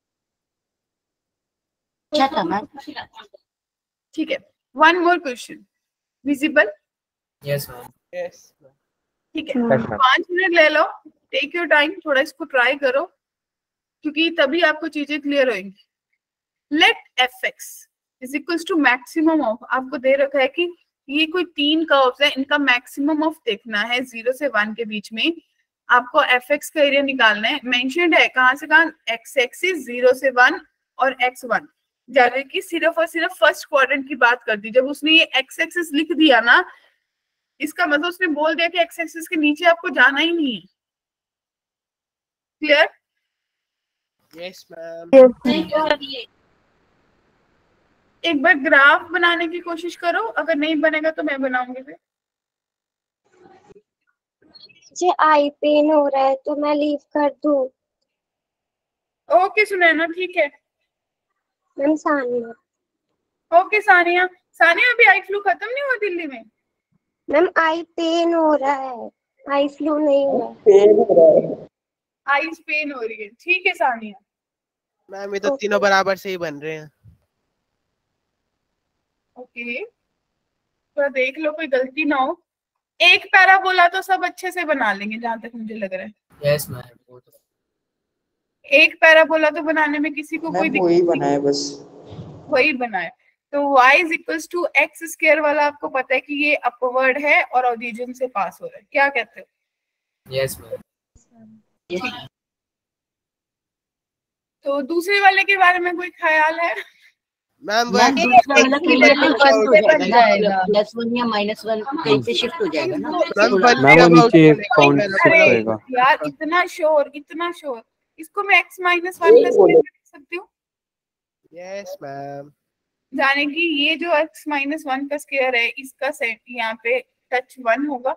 क्या था मैम? ठीक है, one more question. Visible? Yes ma'am. Yes ठीक है, Yes, ma'am. पांच मिनट ले लो, टेक योर टाइम, थोड़ा इसको ट्राई करो क्योंकि तभी आपको चीजें क्लियर होंगी। Let f x is equals to maximum of, आपको दे रखा है कि ये कोई तीन कर्व्स है, इनका मैक्सिमम ऑफ देखना है जीरो से वन के बीच में। आपको एफ एक्स का एरिया निकालना है। मेंशन्ड है कहाँ से कहाँ, एक्स एक्सिस जीरो से वन और एक्स वन। जैसे कि सिर्फ और सिर्फ फर्स्ट क्वाड्रेंट की बात कर दी। जब उसने ये एक्स एक्सिस लिख दिया ना, इसका मतलब उसने बोल दिया कि एक्स एक्सिस के नीचे आपको जाना ही नहीं है। क्लियर? Yes ma'am. एक बार ग्राफ बनाने की कोशिश करो, अगर नहीं बनेगा तो मैं बनाऊंगी फिर। मुझे आई पेन हो रहा है तो मैं लीव कर दूं? ओके सुनैना, ठीक है। मैम सानिया। ओके सानिया। सानिया अभी आई फ्लू खत्म नहीं हुआ दिल्ली में? मैम आई पेन हो रहा है, आई फ्लू नहीं हुआ। आईज पेन हो रही है, ठीक है सानिया। मैम ये तो तीनों बराबर से ही बन रहे हैं। ओके, थोड़ा देख लो कोई गलती ना हो। एक पैराबोला तो सब अच्छे से बना लेंगे जहां तक मुझे लग रहा है। Yes ma'am. एक पैराबोला तो बनाने में किसी को कोई वही बनाया बस। वही बनाया। तो y is equals to x square वाला आपको पता है कि ये अपवर्ड है और ओरिजिन से पास हो रहा है। क्या कहते हो? Yes ma'am. तो दूसरे वाले के बारे में कोई ख्याल है? मैम वो मैम दूसरा वाला कहीं पे एक्स शिफ्ट हो बन जाएगा ना, जाएगा। प्लस वन या माइनस वन कहीं पे शिफ्ट हो जाएगा ना। मैम थोड़ा- वन मैम के वो अबाउट नीचे चलेगा। काउंट मैम, शिफ्ट अरे होएगा। यार इतना शोर, इतना शोर। इसको मैं x माइनस वन का स्क्वायर लिख सकती हूँ। Yes ma'am. जाने कि ये जो x माइनस वन का स्क्वायर है इसका सेट यहाँ पे टच वन होगा।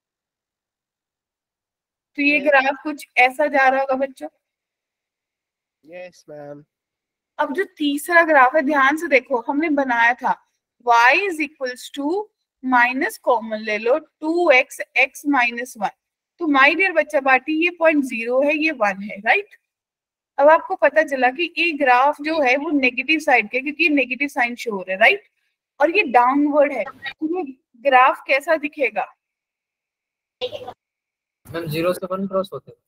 तो ये ग्राफ कुछ ऐसा जा रहा होगा बच्चों। Yes ma'am. अब जो तीसरा ग्राफ है ध्यान से देखो, हमने बनाया था y is equals to minus common ले लो two x x minus one. तो माय डियर बच्चा पार्टी ये पॉइंट जीरो है, ये वन है, राइट। अब आपको पता चला कि ये ग्राफ जो है वो नेगेटिव साइड के, क्योंकि नेगेटिव साइन शो हो रहा है, राइट। और ये डाउनवर्ड है, तो ये ग्राफ कैसा दिखेगा? मैम जीरो से वन क्रॉस होते हैं।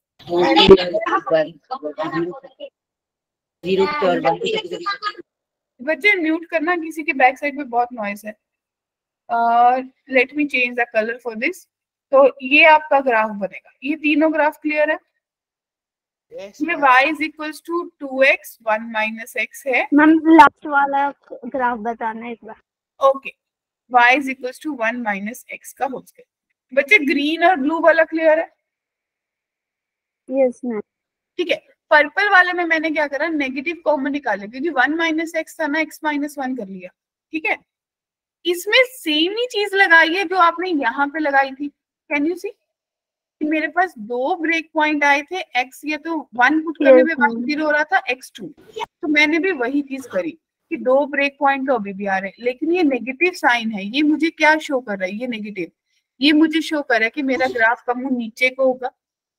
जीरो पे और वन पे कभी कभी बच्चे म्यूट करना, किसी के बैक साइड में बहुत नॉइस है। Let me change the colour for this. तो ये आपका ग्राफ बनेगा। ये तीनों ग्राफ क्लियर है? इसमें y is equals to two x one minus x है। मैम लास्ट वाला ग्राफ बताना एक बार। Okay, y is equals to one minus x का होल स्क्वायर। बच्चे ग्रीन और ब्लू वाला क्लियर है? Yes ma'am. ठीक है, पर्पल वाले में मैंने क्या करा, नेगेटिव कॉमन निकाले, क्योंकि वन माइनस एक्स था ना, एक्स माइनस वन कर लिया। ठीक है, इसमें सेम ही चीज लगाई है जो आपने यहाँ पे लगाई थी। Can you see? मेरे पास दो ब्रेक पॉइंट आए थे, एक्स ये तो वन पुट करने पे वन जीरो हो रहा था, एक्स टू, तो मैंने भी वही चीज करी कि दो ब्रेक पॉइंट तो अभी भी आ रहे हैं, लेकिन ये नेगेटिव साइन है। ये मुझे क्या शो कर रहा है? ये नेगेटिव, ये मुझे शो कर रहा है कि मेरा ग्राफ का मुंह नीचे को होगा।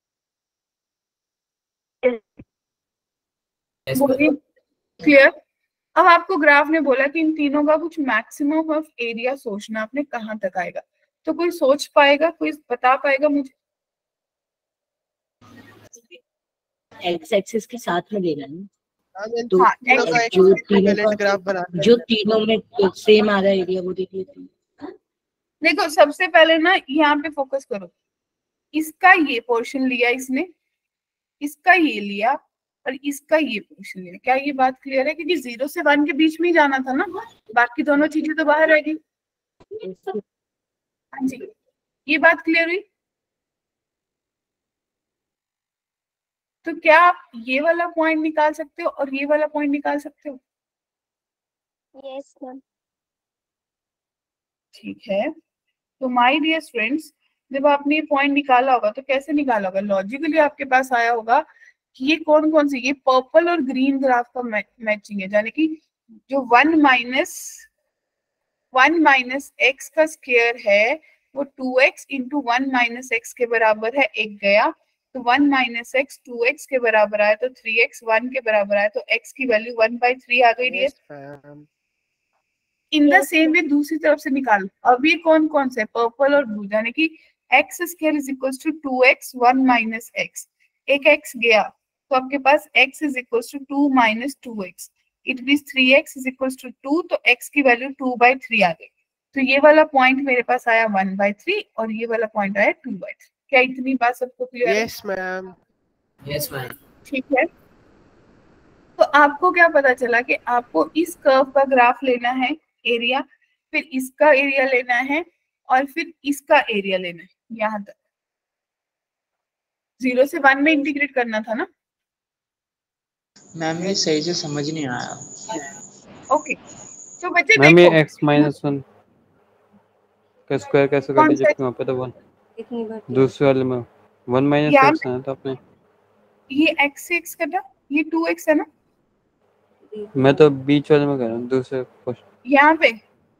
क्लियर? अब आपको ग्राफ ने बोला कि इन तीनों का कुछ मैक्सिमम ऑफ एरिया सोचना, आपने कहाँ तक आएगा। तो कोई सोच पाएगा, कोई बता पाएगा मुझे? एक्स एक्सिस के साथ में लेना है तो हाँ, तीनों का एक जो तीनों बैलेंस का ग्राफ बना जो तीनों में सेम आ रहा है एरिया वो देख लेते हैं। देखो, सबसे पहले ना यहाँ पे फोकस करो। इसका ये पोर्शन लिया इसने, इसका ये लिया और इसका ये पोर्शन लिया। क्या ये बात क्लियर है? क्योंकि जीरो से वन के बीच में ही जाना था ना, बाकी दोनों चीजें तो बाहर रह गई। हाँ जी, ये बात क्लियर हुई? तो क्या आप ये वाला पॉइंट निकाल सकते हो और ये वाला पॉइंट निकाल सकते हो? Yes ma'am. ठीक है, तो माय डियर स्टूडेंट्स, जब आपने ये पॉइंट निकाला होगा तो कैसे निकाला होगा? लॉजिकली आपके पास आया होगा कि ये कौन कौन सी, ये पर्पल और ग्रीन ग्राफ का मैचिंग है, यानी कि जो one minus one minus x का स्क्वायर है वो two x into one minus x के बराबर है। एक गया तो one minus x two x के बराबर आया, तो थ्री एक्स वन के बराबर आया, तो एक्स की वैल्यू वन बाई थ्री आ गई। Dear, in the same way दूसरी तरफ से निकालो। अब ये कौन कौन से? पर्पल और ब्लू, यानी कि x square is equal to two x one minus x. एक एक्स गया तो आपके पास x is equal to two minus two x, it means three x is equal to two, तो x की वैल्यू टू बाई थ्री आ गई। तो ये वाला पॉइंट मेरे पास आया वन बाई थ्री और ये वाला पॉइंट आया टू बाई थ्री। क्या इतनी बात सबको क्लियर है? Yes ma'am. Yes ma'am. ठीक है, तो आपको क्या पता चला कि आपको इस कर्व का ग्राफ लेना है, एरिया, फिर इसका एरिया लेना है और फिर इसका एरिया लेना है। यहाँ तक जीरो से वन में इंटीग्रेट करना था ना? मैम ये सही से समझ नहीं आया। ओके, तो बच्चे मैम ये देखो, x माइनस वन का स्क्वायर कैसे कर दीजिए? वहाँ पे तो वन, दूसरे वाले में वन माइनस एक्स है, तो आपने ये x से x करना, ये टू एक्स है ना? मैं तो बीच वाले में कर रहा हूँ, दूसरे क्वेश्चन यहाँ पे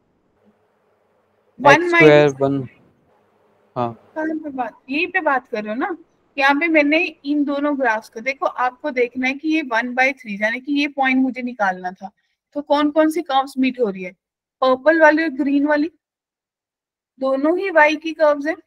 x स्क्वायर वन। हाँ, कहाँ पे बात, यही पे बात कर रहे हो ना? यहाँ पे मैंने इन दोनों ग्राफ्स को देखो, आपको देखना है कि ये वन बाई थ्री, यानी कि ये पॉइंट मुझे निकालना था। तो कौन कौन सी कर्व्स मीट हो रही है? पर्पल वाली और ग्रीन वाली, दोनों ही y की कर्व्स हैं।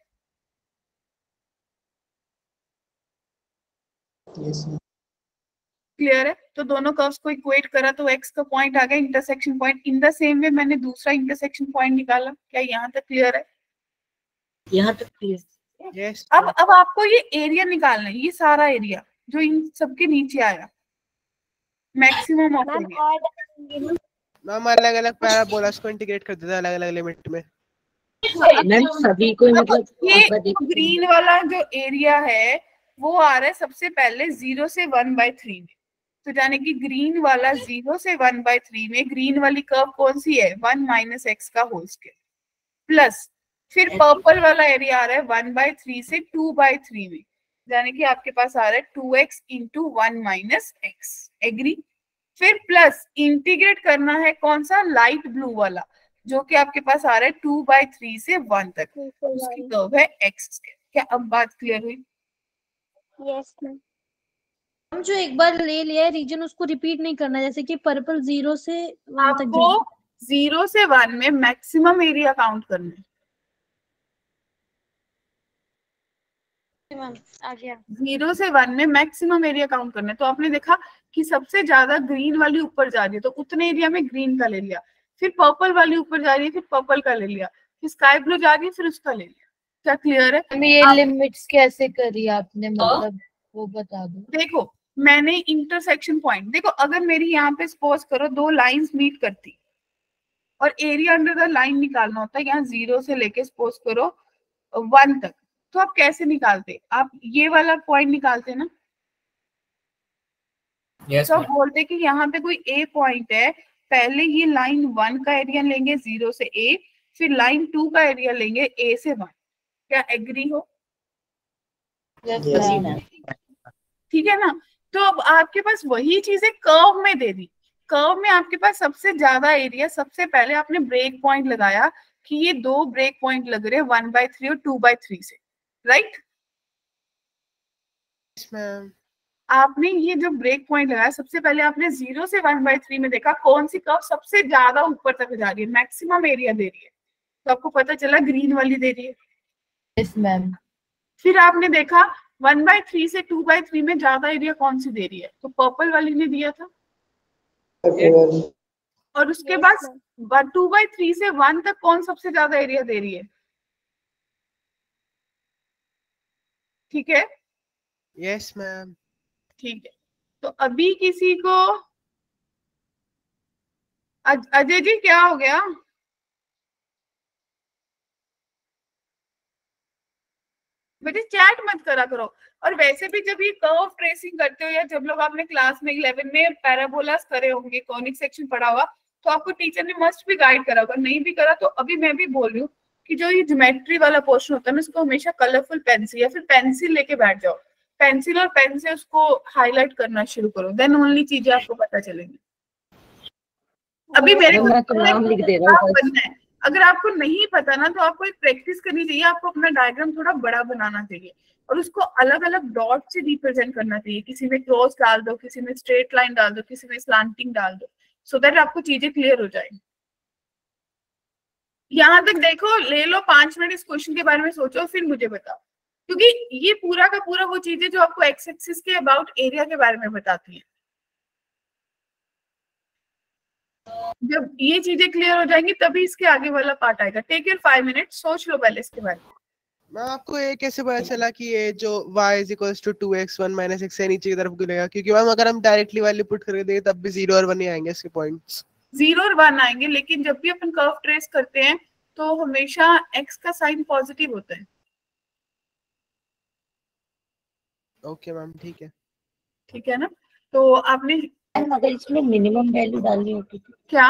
क्लियर है? तो दोनों कर्व्स को इक्वेट करा तो x का पॉइंट आ गया intersection point. In the same way मैंने दूसरा इंटरसेक्शन पॉइंट निकाला। क्या यहाँ तक क्लियर है? यहाँ तक क्लियर। Yes, अब अब आपको ये एरिया निकालना है, ये सारा एरिया जो इन सबके नीचे आया, मैक्सिमम ऑफ एरिया। मैम अलग अलग पैराबोलास को इंटीग्रेट कर देता है अलग अलग लिमिट में। मैम सभी को मतलब ये ग्रीन वाला जो एरिया है वो आ रहा है सबसे पहले जीरो से वन बाई थ्री में, तो जाने की ग्रीन वाला जीरो से वन बाई थ्री में, ग्रीन वाली कर्व कौन सी है? वन माइनस एक्स का होल स्क्वायर, प्लस फिर पर्पल वाला एरिया आ रहा है वन बाई थ्री से टू बाई थ्री में, यानी कि आपके पास आ रहा है two x into one minus x. Agree? फिर प्लस इंटीग्रेट करना है कौन सा? लाइट ब्लू वाला, जो कि आपके पास आ रहा है टू बाई थ्री से वन तक, उसकी कर्व है एक्स स्क्वायर। क्या अब बात क्लियर हुई? Yes ma'am. हम जो एक बार ले लिया है रीजन उसको रिपीट नहीं करना, जैसे कि पर्पल जीरो से वन तक आपको जीरो से वन में मैक्सिमम एरिया काउंट करना है। आ गया। जीरो से वन में मैक्सिमम एरिया काउंट करना है। तो आपने देखा कि सबसे ज्यादा ग्रीन वाली ऊपर जा रही है, तो उतने एरिया में ग्रीन का ले लिया, फिर पर्पल वाली ऊपर जा रही है, फिर पर्पल का ले लिया, फिर स्काई ब्लू जा रही है, फिर उसका ले लिया। क्या क्लियर है? हमें ये आप लिमिट्स कैसे करी आपने, मतलब वो बता दो। देखो मैंने इंटरसेक्शन पॉइंट, देखो अगर मेरी यहाँ पे सपोज करो दो लाइंस मीट करती और एरिया अंडर द लाइन निकालना होता है, यहाँ जीरो से लेके सपोज करो वन तक, तो आप कैसे निकालते? आप ये वाला पॉइंट निकालते ना। Yes, तो आप ma'am. बोलते कि यहाँ पे कोई ए पॉइंट है, पहले ये लाइन वन का एरिया लेंगे जीरो से ए, फिर लाइन टू का एरिया लेंगे ए से वन। क्या एग्री हो? ठीक है ना? तो अब आपके पास वही चीजें कर्व में दे दी। कर्व में आपके पास सबसे ज्यादा एरिया, सबसे पहले आपने ब्रेक पॉइंट लगाया कि ये दो ब्रेक पॉइंट लग रहे हैं वन बाय थ्री और टू बाय थ्री से, राइट? आपने ये जो ब्रेक पॉइंट लगाया, सबसे पहले आपने जीरो से वन बाय थ्री में देखा कौन सी कर्व सबसे ज्यादा ऊपर तक जा रही है, मैक्सिमम एरिया दे रही है, तो आपको पता चला ग्रीन वाली दे रही है। Yes ma'am. फिर आपने देखा वन बाय थ्री से टू बाय थ्री में ज्यादा एरिया कौन सी दे रही है, तो पर्पल वाली ने दिया था। और उसके बाद टू बाय थ्री से वन तक कौन सबसे ज्यादा एरिया दे रही है? ठीक है, यस मैम। ठीक है। तो अभी किसी को अज, अजय जी क्या हो गया? बेटे चैट मत करा करो। और वैसे भी जब ये कर्व ट्रेसिंग करते हो, या जब लोग आपने क्लास में इलेवन में पैराबोलास करे होंगे, कॉनिक सेक्शन पढ़ा हुआ, तो आपको टीचर ने मस्ट भी गाइड करा होगा। नहीं भी करा तो अभी मैं भी बोल रही हूँ कि जो ये ज्योमेट्री वाला पोर्शन होता है ना, उसको हमेशा कलरफुल पेंसिल या फिर पेंसिल लेके बैठ जाओ। पेंसिल और पेन से उसको हाईलाइट करना शुरू करो, देन ओनली चीजें आपको पता चलेंगी। अभी मेरे को नाम लिख दे रहा हूँ। अगर आपको नहीं पता ना, तो आपको एक प्रैक्टिस करनी चाहिए। आपको अपना डायग्राम थोड़ा बड़ा बनाना चाहिए और उसको अलग अलग डॉट से रिप्रेजेंट करना चाहिए। किसी में क्रॉस डाल दो, किसी में स्ट्रेट लाइन डाल दो, किसी में स्लांटिंग डाल दो, सो दैट आपको चीजें क्लियर हो जाए। यहाँ तक देखो, ले लो पांच मिनट इस क्वेश्चन के बारे में सोचो, फिर मुझे बताओ, क्योंकि ये पूरा का पूरा वो चीजें जो आपको एक्स एक्सिस के अबाउट एरिया के बारे में बताती है। जब ये चीजें क्लियर हो जाएंगी तभी इसके आगे वाला पार्ट आएगा। टेक योर फाइव मिनट, सोच लो पहले इसके बारे में। मैं आपको ये कैसे पता चला कि ये जो y is equals to two x one minus x है नीचे की तरफ गिरेगा? क्योंकि मैम अगर हम डायरेक्टली वैल्यू पुट करके देंगे तब भी जीरो और वन ही आएंगे इसके पॉइंट्स। जीरो और वन आएंगे, लेकिन जब भी अपन कर्व ट्रेस करते हैं तो हमेशा x का साइन पॉजिटिव होता है। ओके मैम, ठीक है। ठीक है ना? तो आपने अगर इसमें मिनिमम वैल्यू डालनी होती थी क्या?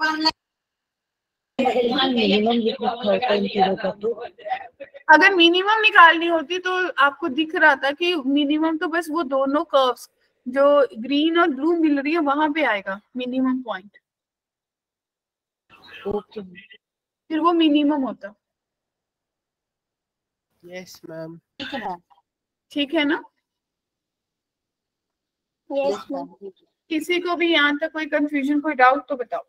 अगर मिनिमम निकालनी होती तो आपको दिख रहा था कि मिनिमम तो बस वो दोनों कर्व्स जो ग्रीन और ब्लू मिल रही है वहां पे आएगा मिनिमम पॉइंट। ओके, फिर वो मिनिमम होता। Yes ma'am. ठीक है ना? Yes ma'am. किसी को भी यहाँ तक कोई कंफ्यूजन, कोई डाउट तो बताओ।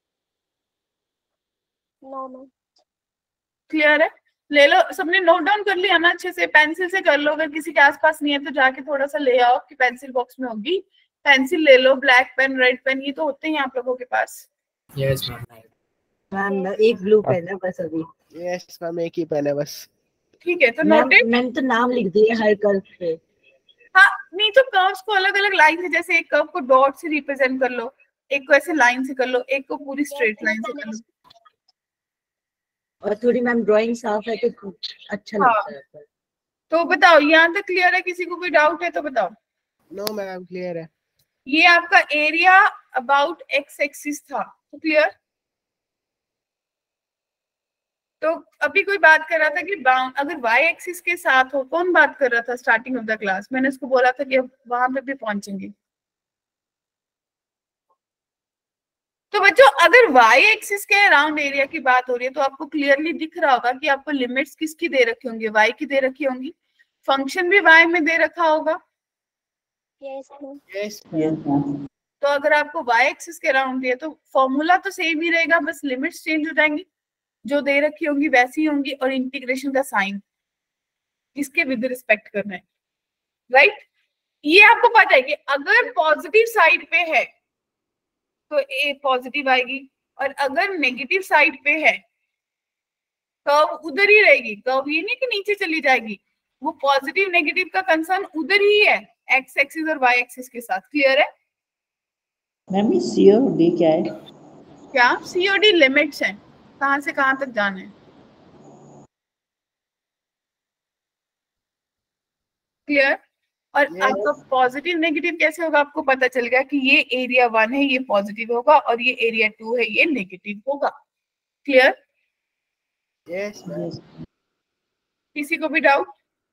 No ma'am. क्लियर है? ले लो, सबने नोट डाउन कर लिया ना अच्छे से? पेंसिल से कर लो, अगर किसी के आसपास नहीं है तो जाके थोड़ा सा ले आओ कि पेंसिल बॉक्स में होगी। पेंसिल ले लो, ब्लैक पेन, रेड पेन, ये तो होते हैं आप लोगों के पास। Yes ma'am. मैम एक ब्लू पेन है बस अभी। यस मैम, एक ही पेन है बस। ठीक है, तो नोटेड। मैंने तो नाम लिख दिया हर कर्व पे। हाँ, नहीं तो कर्व्स को अलग अलग लाइन से, जैसे एक कर्व को डॉट से रिप्रेजेंट कर लो, एक को ऐसे लाइन से कर लो, एक को पूरी स्ट्रेट लाइन से कर लो। और थोड़ी मैम ड्राइंग साफ है तो अच्छा हाँ। लगता है। तो बताओ, यहाँ तक क्लियर है? किसी को कोई डाउट है तो बताओ। नो मैम, क्लियर है। ये आपका एरिया अबाउट एक्स एक्सिस था, तो क्लियर? तो अभी कोई बात कर रहा था कि बाउंड अगर वाई एक्सिस के साथ हो, कौन बात कर रहा था स्टार्टिंग ऑफ द क्लास? मैंने उसको बोला था कि वहां पे भी पहुंचेंगे। तो बच्चों, अगर वाई एक्सिस के अराउंड एरिया की बात हो रही है तो आपको क्लियरली दिख रहा होगा कि आपको लिमिट्स किसकी दे रखी होंगी? वाई की दे रखी होंगी। फंक्शन भी वाई में दे रखा होगा। Yes ma'am. यस। तो अगर आपको वाई एक्सिस के अराउंड है तो फॉर्मूला तो सेम ही रहेगा, बस लिमिट्स चेंज हो जाएंगी, जो दे रखी होंगी वैसी होंगी, और इंटीग्रेशन का साइन इसके विद रिस्पेक्ट करना है, राइट? ये आपको पता है कि अगर पॉजिटिव साइड पे है तो ए पॉजिटिव आएगी, और अगर नेगेटिव साइड पे है कर्व उधर ही रहेगी, कर्व ये नहीं कि नीचे चली जाएगी, वो पॉजिटिव नेगेटिव का कंसर्न उधर ही है एक्स एक्सिस और वाई एक्सिस के साथ। क्लियर है? मैम ये सी और डी क्या है? क्या सी और डी लिमिट्स हैं, कहां से कहां तक जाना है। क्लियर? और आपका पॉजिटिव नेगेटिव कैसे होगा, आपको पता चल गया कि ये एरिया वन है ये पॉजिटिव होगा और ये एरिया टू है ये नेगेटिव होगा। क्लियर? Yes ma'am. किसी को भी डाउट?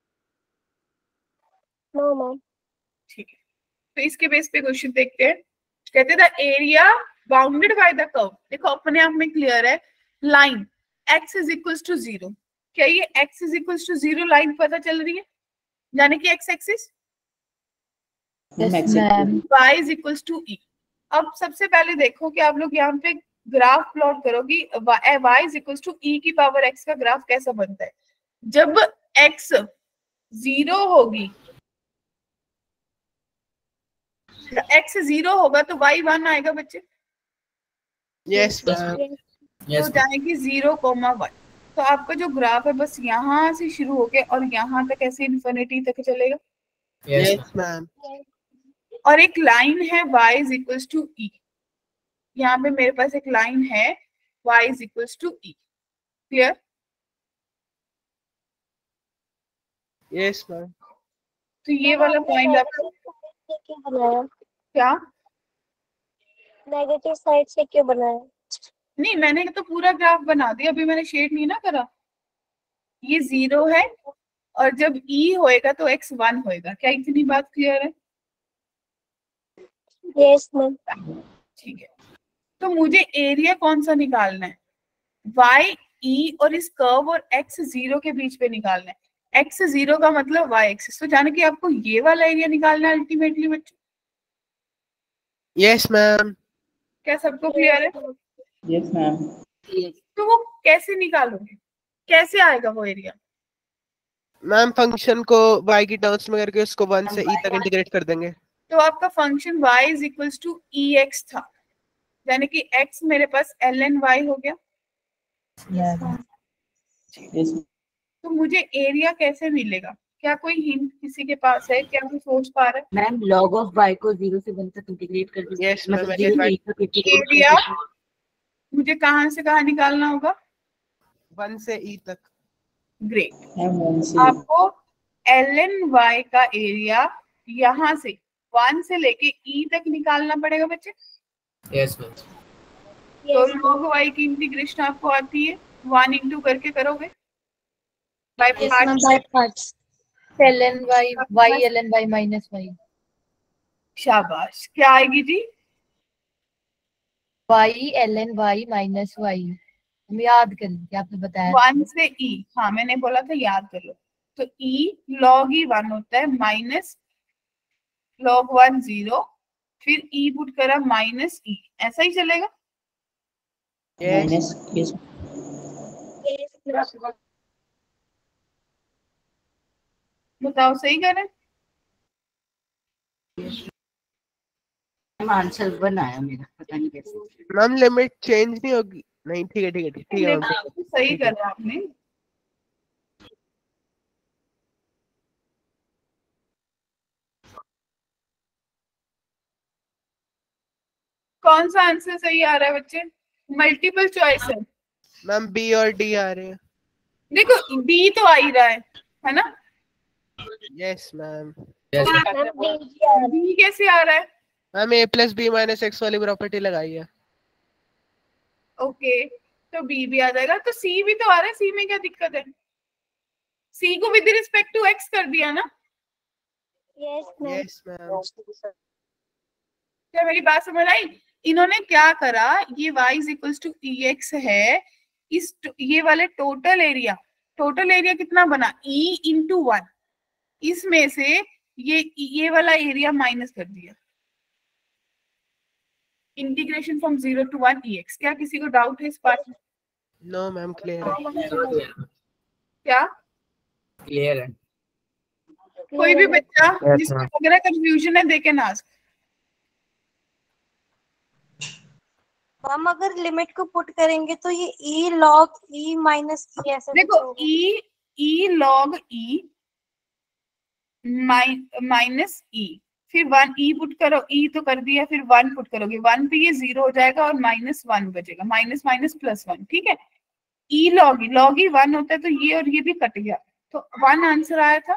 No ma'am. ठीक है, तो इसके बेस पे क्वेश्चन देखते हैं। कहते the area bounded by the curve, देखो अपने आप में क्लियर है, line x is equal to zero. क्या ये x is equal to zero line पता चल रही है, यानी कि x axis, y is equal to e। अब सबसे पहले देखो कि आप लोग यहाँ पे ग्राफ प्लॉट करो कि y is equal to e की पावर x का ग्राफ कैसा बनता है। जब x जीरो होगी, x जीरो होगा तो y वन आएगा बच्चे। Yes ma'am. तो जाएगी जीरो कोमा वन। तो आपका जो ग्राफ है बस यहाँ से शुरू होके और यहाँ तक ऐसे इन्फिनिटी तक चलेगा। Yes ma'am. और एक लाइन है y is equal to e, यहाँ पे मेरे पास एक लाइन है y is equal to e। Clear? Yes ma'am. तो ये वाला पॉइंट आपको क्यों बनाया? क्या नेगेटिव साइड से क्यों बनाया? नहीं, मैंने तो पूरा ग्राफ बना दिया, अभी मैंने शेड नहीं ना करा। ये जीरो है और जब e होएगा तो x वन होएगा। क्या इतनी बात क्लियर है? Yes ma'am. ठीक है, तो मुझे एरिया कौन सा निकालना है, y e और इस कर्व और x जीरो के बीच पे निकालना है। x जीरो का मतलब y एक्सिस, तो जाने कि आपको ये वाला एरिया निकालना है अल्टीमेटली बच्चों। Yes ma'am. क्या सबको क्लियर है? Yes ma'am. तो वो कैसे निकालोगे, कैसे आएगा वो एरिया? मैम फंक्शन को y की टर्म्स में करके उसको वन से e तक इंटीग्रेट कर देंगे। तो आपका function y is equal to e x था, यानी कि x मेरे पास एल एन वाई हो गया। यस। तो मुझे एरिया कैसे मिलेगा, क्या कोई हिंट किसी के पास है, क्या कोई सोच पा रहा है? मैम log ऑफ y को जीरो से वन तक इंटीग्रेट कर दीजिए। Yes ma'am. मतलब जीरो से एक तक इंटीग्रेट एरिया मुझे कहाँ से कहाँ निकालना होगा? वन से e तक। ग्रेट। आपको एल एन वाई का एरिया यहाँ से वन से लेके e तक निकालना पड़ेगा बच्चे। Yes ma'am. तो log y की इंटीग्रेशन आपको आती है, वन इंटू करके करोगे by parts. ln y y ln y minus y। शाबाश, क्या आएगी जी? y ln y minus y। हम याद कर लीजिए, आपने बताया वन से e, हाँ मैंने बोला था याद कर लो। तो e log ही वन होता है, माइनस log वन जीरो, फिर e पुट करा माइनस e, ऐसा ही चलेगा। Minus yes. बताओ सही करें? आंसर वन आया मेरा, पता नहीं कैसे। मैम लिमिट चेंज नहीं होगी? नहीं ठीक है ठीक है ठीक है मैम। सही करा आपने। कौन सा आंसर सही आ रहा है बच्चे? मल्टीपल चॉइस है मैम बी और डी आ रहे हैं। देखो बी तो आ ही रहा है है ना? Yes ma'am. बी कैसे आ रहा है? Ma'am a plus b minus x वाली प्रॉपर्टी लगाई है। ओके, तो बी भी आ जाएगा, तो सी भी तो आ रहा है। सी में क्या दिक्कत है? सी को विद रिस्पेक्ट टू एक्स कर दिया ना? Yes ma'am. Yes ma'am. क्या मेरी बात समझ आई? इन्होंने क्या करा, ये y is equal to e x है, इस ये वाले टोटल एरिया, टोटल एरिया कितना बना e इंटू वन, इसमें से ये ये वाला एरिया माइनस कर दिया। Integration from zero to one e x. क्या किसी को डाउट है इस पार्ट में? नो मैम क्लियर है। क्या क्लियर है? कोई भी बच्चा जिसको लग रहा है कंफ्यूजन है, दे कैन आस्क। मैम अगर लिमिट को पुट करेंगे तो ये e log e minus e ऐसा देखो e e log e minus e, फिर वन e पुट करो, e तो कर दिया, फिर वन पुट करोगे, वन पे ये जीरो हो जाएगा और माइनस वन बचेगा, माइनस माइनस प्लस वन, ठीक है। e log e log e one होता है तो ये और ये भी कट गया, तो वन आंसर आया था।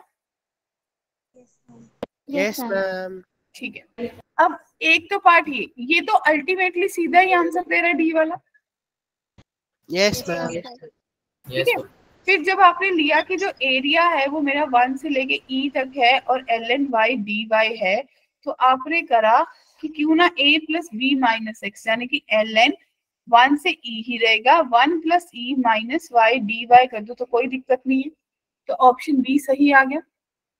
Yes ma'am. ठीक है, अब एक तो पार्ट ये ये तो अल्टीमेटली सीधा ही आंसर दे रहा है डी वाला। Yes ma'am. ठीक है, फिर जब आपने लिया कि जो एरिया है वो मेरा वन से लेके ई तक है और l n y d y है, तो आपने करा कि क्यों ना a plus b minus x, यानी कि एल एन वन से ई ही रहेगा, one plus e minus y d y कर दो तो कोई दिक्कत नहीं है, तो ऑप्शन बी सही आ गया।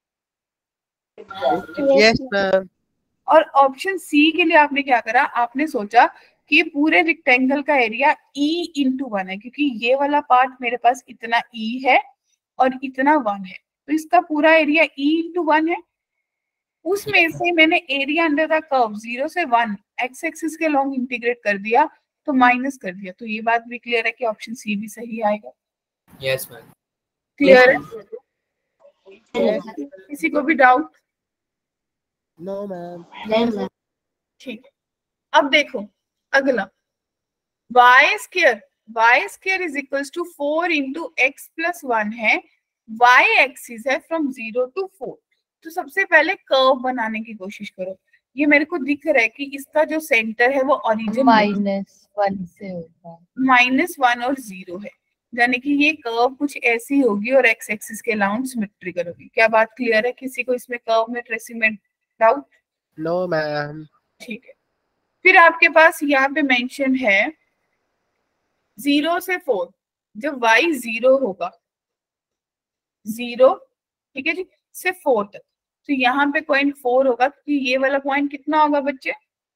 Yes ma'am. और ऑप्शन सी के लिए आपने क्या करा, आपने सोचा कि पूरे रेक्टेंगल का एरिया e इंटू वन है, क्योंकि ये वाला पार्ट मेरे पास इतना e है और इतना वन है, तो इसका पूरा एरिया e इंटू वन है। उसमें से मैंने area under the curve zero से वन एक्स एक्सिस के लॉन्ग इंटीग्रेट कर दिया, तो माइनस कर दिया, तो ये बात भी क्लियर है कि ऑप्शन सी भी सही आएगा। Yes ma'am. क्लियर है? किसी को भी डाउट? No ma'am. ठीक है, अब देखो अगला, y square y square is equals to four into x plus one है, y एक्सिस है फ्रॉम जीरो टू फोर। तो सबसे पहले कर्व बनाने की कोशिश करो। ये मेरे को दिख रहा है कि इसका जो सेंटर है वो ओरिजिन माइनस वन से होगा, माइनस वन और जीरो है, यानी कि ये कर्व कुछ ऐसी होगी और एक्स एक्सिस के अलाउंड सिमेट्रिकल होगी। क्या बात क्लियर है? किसी को इसमें कर्व में ट्रेसिंग में डाउट? No ma'am. ठीक है, फिर आपके पास यहाँ पे मेंशन है जीरो से फोर, जब y जीरो होगा, जीरो ठीक है जी से फोर तक, तो यहाँ पे पॉइंट फोर होगा, क्योंकि ये वाला पॉइंट कितना होगा बच्चे,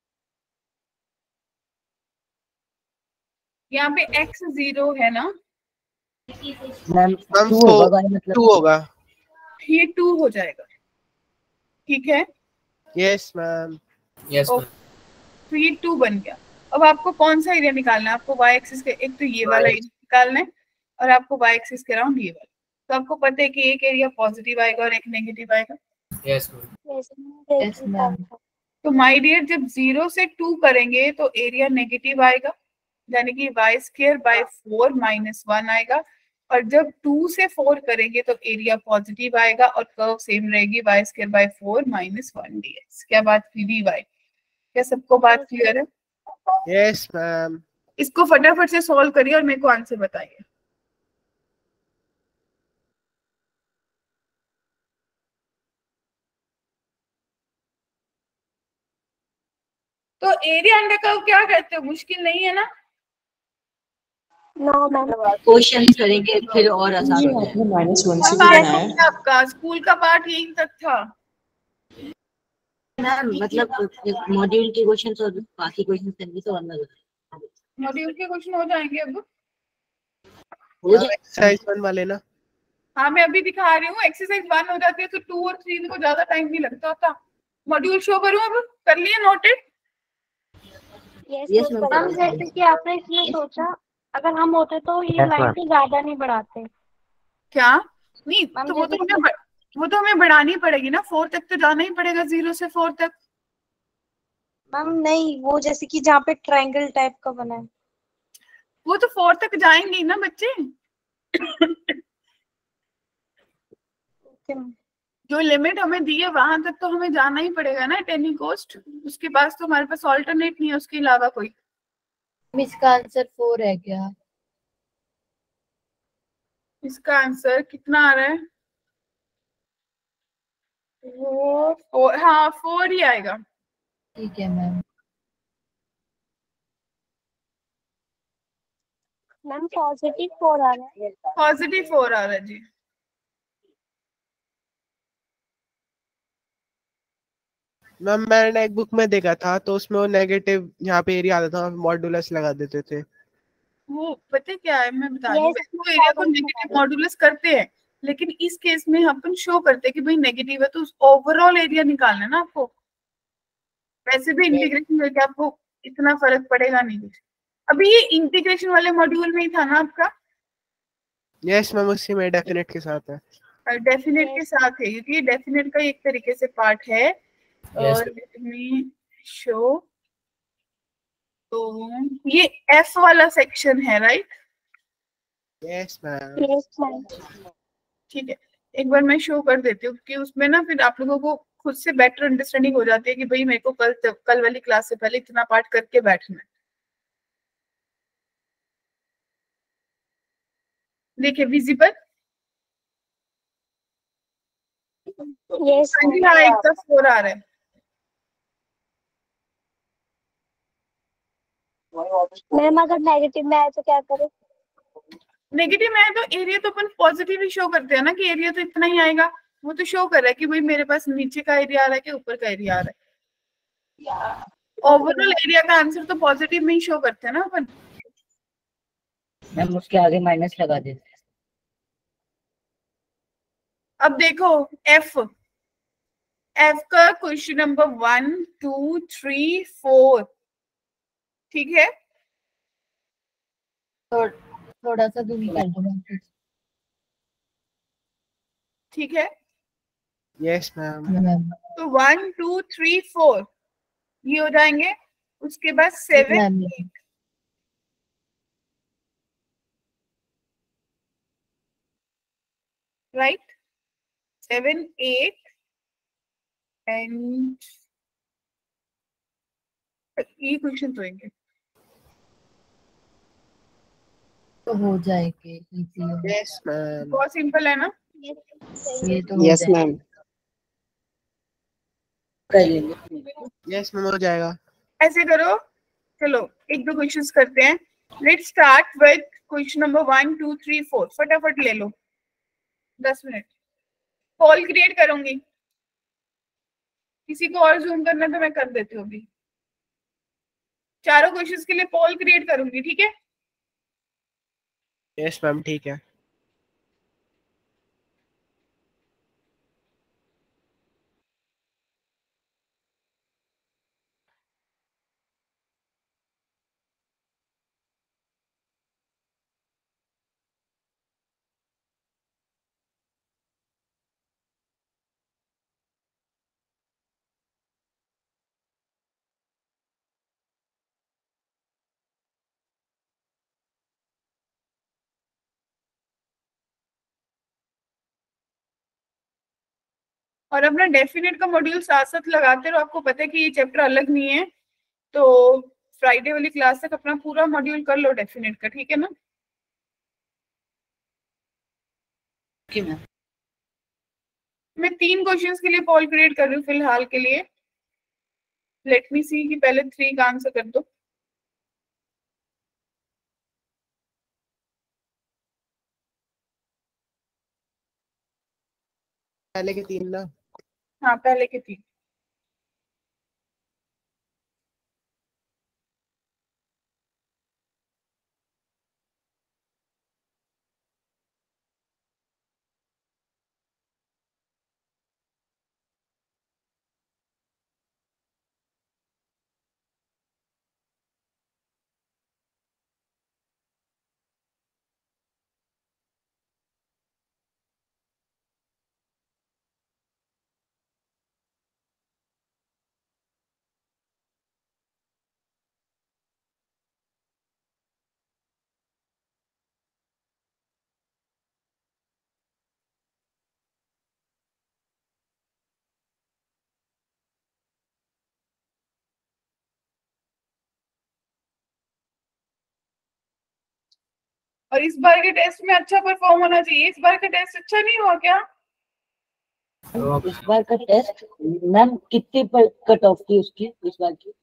यहाँ पे x जीरो है ना मैम मैम टू होगा, मतलब टू होगा। ये टू हो जाएगा, ठीक है। Yes ma'am. Yes ma'am. तो ये टू बन गया। अब आपको कौन सा एरिया निकालना है? आपको y एक्सिस के, एक तो ये वाला एरिया निकालना है और आपको y एक्सिस के अराउंड ये वाला। तो आपको पता है कि एक एरिया पॉजिटिव आएगा और एक नेगेटिव आएगा। Yes ma'am. Yes ma'am. तो माय डियर, जब जीरो से टू करेंगे तो एरिया नेगेटिव आएगा, यानी कि y square by four minus one आएगा, और जब टू से फोर करेंगे तो एरिया पॉजिटिव आएगा और कर्व सेम रहेगी, y square by four minus one d x. क्या बात की डी वाई? क्या सबको बात क्लियर है? Yes ma'am. इसको फटाफट से सॉल्व करिए और मेरे को आंसर बताइए। तो एरिया अंडर कर्व क्या कहते हो? मुश्किल नहीं है ना? No ma'am. क्वेश्चन करेंगे फिर और आसान हो जाएगा। माइनस वन से पार्ट भी हो है गया आपका, स्कूल का पार्ट यहीं तक था। मैम मतलब मॉड्यूल के क्वेश्चन और बाकी क्वेश्चन करेंगे तो अलग मॉड्यूल के क्वेश्चन हो जाएंगे अब। हो जाए। एक्सरसाइज वन वाले ना? हाँ, मैं अभी दिखा रही हूँ। एक्सरसाइज वन हो जाती है तो टू और थ्री को ज्यादा टाइम नहीं लगता होता। मॉड्यूल शो करूँ अब? कर लिए नोटेड? Yes ma'am. जैसे कि आपने इसमें सोचा अगर हम होते तो ये लाइन को ज्यादा नहीं बढ़ाते। क्या? नहीं तो वो तो हमें ब... वो तो हमें बढ़ानी पड़ेगी ना, फोर तक तो जाना ही पड़ेगा, जीरो से फोर तक। मैम नहीं, वो जैसे कि जहाँ पे ट्रायंगल टाइप का बना है वो तो फोर तक जाएंगे ही ना बच्चे। जो लिमिट हमें दी है वहां तक तो हमें जाना ही पड़ेगा ना, एट एनी कॉस्ट। उसके पास तो हमारे पास ऑल्टरनेट नहीं है उसके अलावा कोई। इसका आंसर फोर है क्या? इसका आंसर कितना आ रहा है? वो फोर, हाँ फोर ही आएगा। ठीक है मैम। मैम पॉजिटिव फोर आ रहा है। पॉजिटिव फोर आ रहा है जी। मैम मैंने एक बुक में देखा था तो उसमें वो नेगेटिव यहाँ पे एरिया आता था, मॉड्यूलस लगा देते थे। वो पता क्या है, मैं बता रही हूँ, वो एरिया को नेगेटिव मॉड्यूलस करते हैं, लेकिन इस केस में अपन शो करते हैं कि भाई नेगेटिव है तो ओवरऑल एरिया निकालना है ना आपको। वैसे भी इंटीग्रेशन करके आपको इतना फर्क पड़ेगा नहीं कुछ। अभी ये इंटीग्रेशन वाले मॉड्यूल में ही था ना आपका? यस मैम, उसी में डेफिनेट के साथ है। डेफिनेट के साथ है, क्योंकि ये डेफिनेट का एक तरीके से पार्ट है। Yes, और में शो, तो ये एफ वाला सेक्शन है, right? Yes ma'am. Yes ma'am. ठीक है, एक बार मैं शो कर देती हूँ, क्योंकि उसमें ना फिर आप लोगों को खुद से बेटर अंडरस्टैंडिंग हो जाती है कि भाई मेरे को कल कल वाली क्लास से पहले इतना पार्ट करके बैठना है। देखिए विजिबल, यस हाँ एक का फोर आ रहा है। मैम अगर नेगेटिव में आए तो क्या करें? नेगेटिव में आए तो एरिया तो अपन पॉजिटिव ही शो करते हैं ना, कि एरिया तो इतना ही आएगा। वो तो शो कर रहा है कि भाई मेरे पास नीचे का एरिया आ रहा है कि ऊपर का एरिया आ रहा है। ओवरऑल एरिया का आंसर तो पॉजिटिव में ही शो करते हैं ना अपन। मैम उसके आगे माइनस लगा देते हैं। अब देखो एफ, एफ का question number one two three four, ठीक है? तो थोड़ा सा दूरी कर दो मैम। ठीक है, यस मैम। तो वन टू थ्री फोर ये हो जाएंगे। उसके बाद seven eight, right? Seven eight and ये क्वेश्चन तो होंगे, तो हो जाएंगे इजी। Yes ma'am. बहुत सिंपल है ना? ये तो यस मैम। कर लेंगे। यस मैम, हो जाएगा। ऐसे करो, चलो एक दो क्वेश्चंस करते हैं। Let's start with question number one two three four, फटाफट ले लो, दस मिनट। पोल क्रिएट करूंगी, किसी को और जूम करना है तो मैं कर देती हूँ अभी। चारों क्वेश्चंस के लिए पोल क्रिएट करूंगी, ठीक है? यस मैम, ठीक है। और अपना डेफिनेट का मॉड्यूल साथ साथ लगाते रहो। आपको पता है कि ये चैप्टर अलग नहीं है, तो फ्राइडे वाली क्लास तक अपना पूरा मॉड्यूल कर लो डेफिनेट का, ठीक है ना? Okay ma'am. मैं तीन क्वेश्चंस के लिए पोल क्रिएट कर रही हूँ फिलहाल के लिए। लेट मी सी कि पहले थ्री का आंसर कर दो। पहले के तीन ना? हाँ पहले के तीन। और इस बार के टेस्ट में अच्छा परफॉर्म होना चाहिए। इस बार का टेस्ट अच्छा नहीं हुआ क्या? इस बार का टेस्ट मैम कितनी पर कट ऑफ थी उसकी इस बार की?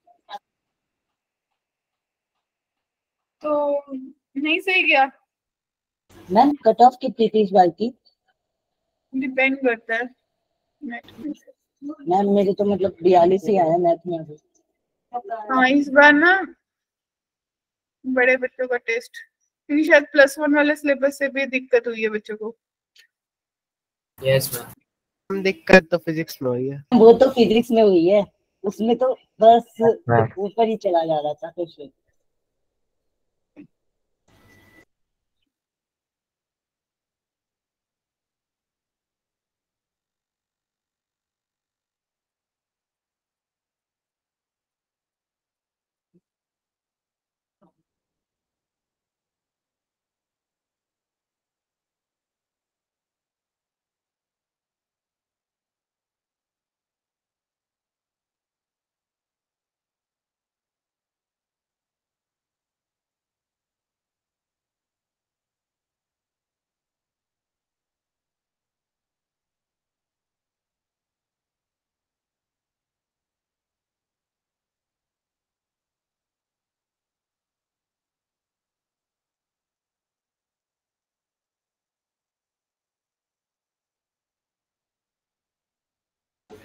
तो नहीं सही गया। मैम कट ऑफ कितनी थी इस बार की? डिपेंड करता है नेट में। मैम मेरे तो मतलब बयालीस ही आया मैथ में अभी। हाँ इस बार ना बड़े बच्चों का टेस्ट, क्योंकि शायद प्लस वन वाले सिलेबस से भी दिक्कत हुई है बच्चों को। Yes ma'am. दिक्कत तो फिजिक्स में हुई है। वो तो फिजिक्स में हुई है, उसमें तो बस ऊपर ही चला जा रहा था क्वेश्चन।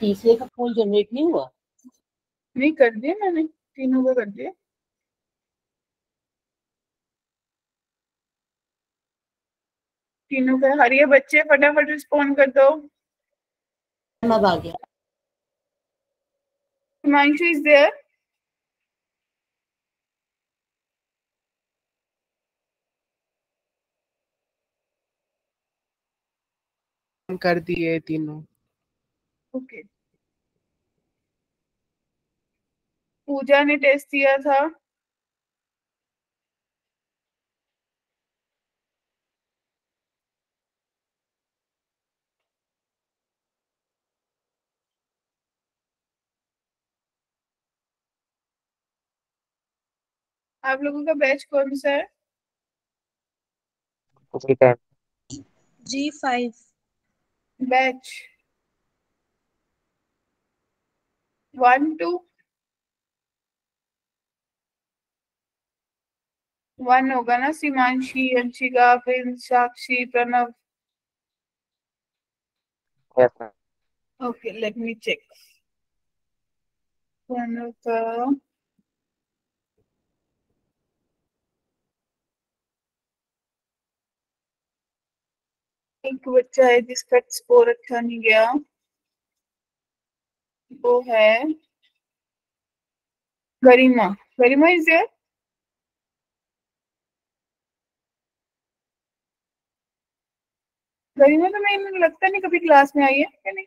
तीसरे का पोल जनरेट नहीं हुआ? नहीं कर दिया मैंने, तीनों का कर दिया। तीनों का हरिया बच्चे फटाफट रिस्पॉन्ड कर दो। अब आ गया। Himanshu is there? कर दिए तीनों। ओके। पूजा ने टेस्ट दिया था। आप लोगों का बैच कौन सा है? G five. Batch one two one होगा ना? Simanshi, Anshika, Prince, Sakshi, Pranav. Okay, let me check. Pranav का एक बच्चा है जिसका स्कोर अच्छा नहीं गया, वो है गरिमा। गरिमा इज देयर? गरिमा तो मैं लगता नहीं कभी क्लास में आई है क्या? नहीं।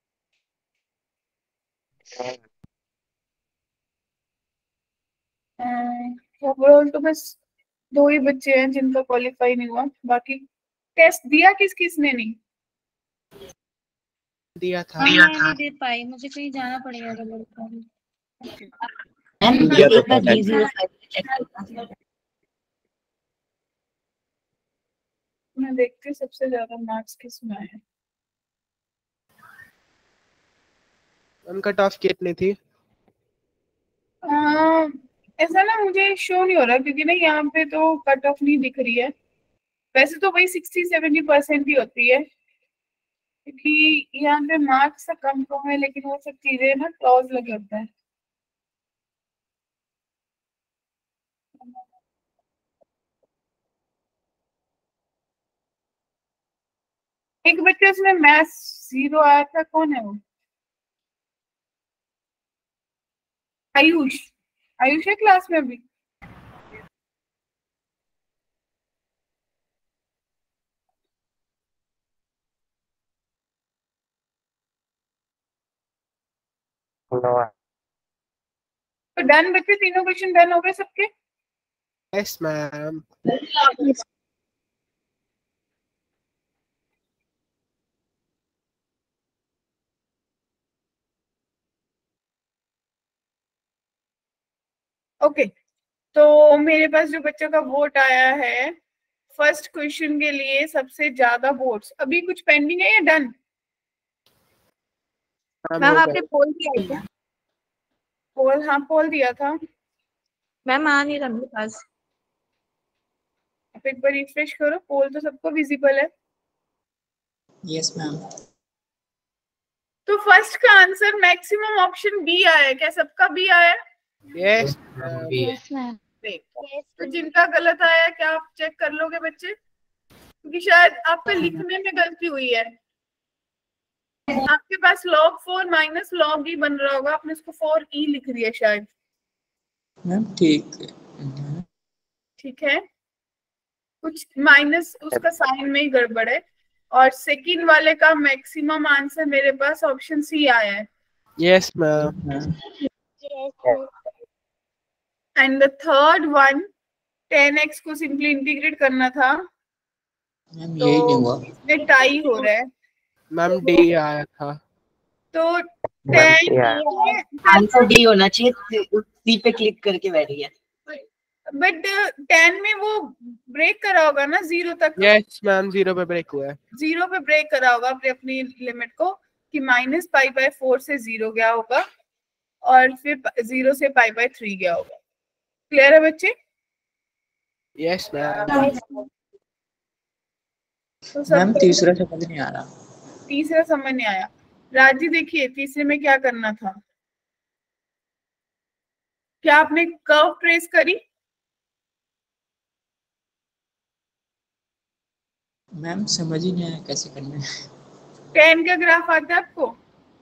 ओवरऑल तो बस दो ही बच्चे हैं जिनका क्वालिफाई नहीं हुआ, बाकी टेस्ट दिया किस किस ने नहीं दिया था। हाँ, मैं नहीं दे पाई, मुझे कहीं जाना पड़ेगा लड़का। मैं देखती हूँ सबसे ज्यादा मार्क्स किस में आए। उनका टॉप कितने थी? आ, ऐसा ना मुझे शो नहीं हो रहा क्योंकि ना यहाँ पे तो कट ऑफ नहीं दिख रही है। वैसे तो वही सिक्सटी सेवेंटी परसेंट ही होती है क्योंकि यहाँ पे मार्क्स का कम कम है, लेकिन वो सब चीजें ना क्लॉज लगे होता है। एक बच्चे उसमें मैथ्स जीरो आया था, कौन है वो? आयुष। आयुष है क्लास में अभी? तो डन बच्चे, तीनों क्वेश्चन डन हो गए सबके? Yes ma'am. ओके, तो मेरे पास जो बच्चों का वोट आया है फर्स्ट क्वेश्चन के लिए, सबसे ज्यादा वोट्स अभी कुछ पेंडिंग है या डन? मैम आपने पोल दिया क्या? पोल, हाँ पोल दिया था मैम, आ नहीं रहा मेरे पास। आप एक बार रिफ्रेश करो, पोल तो सबको विजिबल है। Yes ma'am. तो फर्स्ट का आंसर मैक्सिमम ऑप्शन बी आया है। क्या सबका बी आया है? Yes yes ma'am. तो जिनका गलत आया क्या आप चेक कर लोगे बच्चे? क्योंकि शायद आप पे लिखने में गलती हुई है। आपके पास log four minus log e बन रहा होगा, आपने इसको फोर ई लिख दिया शायद। मैम ठीक है। ठीक है, कुछ माइनस उसका साइन में ही गड़बड़ है। और सेकंड वाले का मैक्सिमम आंसर मेरे पास ऑप्शन सी आया है। Yes ma'am. And the third one ten x को सिंपली इंटीग्रेट करना था, मैम यही नहीं हुआ। इसमें टाई हो रहा है। मैम डी आया था। तो टेन आंसर डी होना चाहिए, सी पे क्लिक करके बैठ गया। बट टेन में वो ब्रेक करा होगा ना जीरो तक? यस मैम, जीरो पे ब्रेक हुआ है। जीरो पे ब्रेक करा होगा अपने अपनी लिमिट को कि माइनस पाई बाय फोर से जीरो गया होगा और फिर जीरो से पाई बाय थ्री गया होगा। क्लियर है बच्चे? Yes ma'am. मैम तीसरा समझ नहीं आ रहा। तीसरा समझ नहीं आया। राजी देखिए तीसरे में क्या करना था, क्या आपने कर्व ट्रेस करी? मैम समझ ही नहीं आया कैसे करना है। टेन का ग्राफ आता है आपको?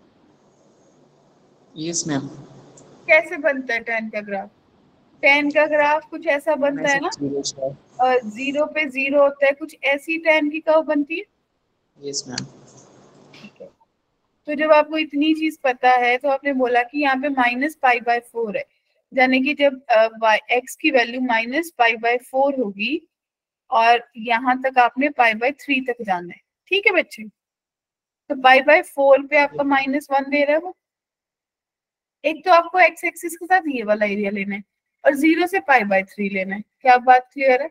Yes ma'am. कैसे बनता है टेन का ग्राफ? टेन का ग्राफ कुछ ऐसा बनता है ना, और जीरो पे जीरो होता है, कुछ ऐसी टेन की कर्व बनती है। Yes ma'am. ठीक है, तो जब आपको इतनी चीज पता है तो आपने बोला कि यहाँ पे माइनस पाई बाय फोर है, यानी कि जब एक्स की value minus pi by four होगी और यहाँ तक आपने पाई बाय थ्री तक जाना है। ठीक है बच्चे, तो पाई बाय फोर पे आपका माइनस वन दे रहा है वो। एक तो आपको एक्स एक्सिस के साथ ये वाला एरिया लेना है और जीरो से पाई बाय थ्री लेना है। क्या बात क्लियर है?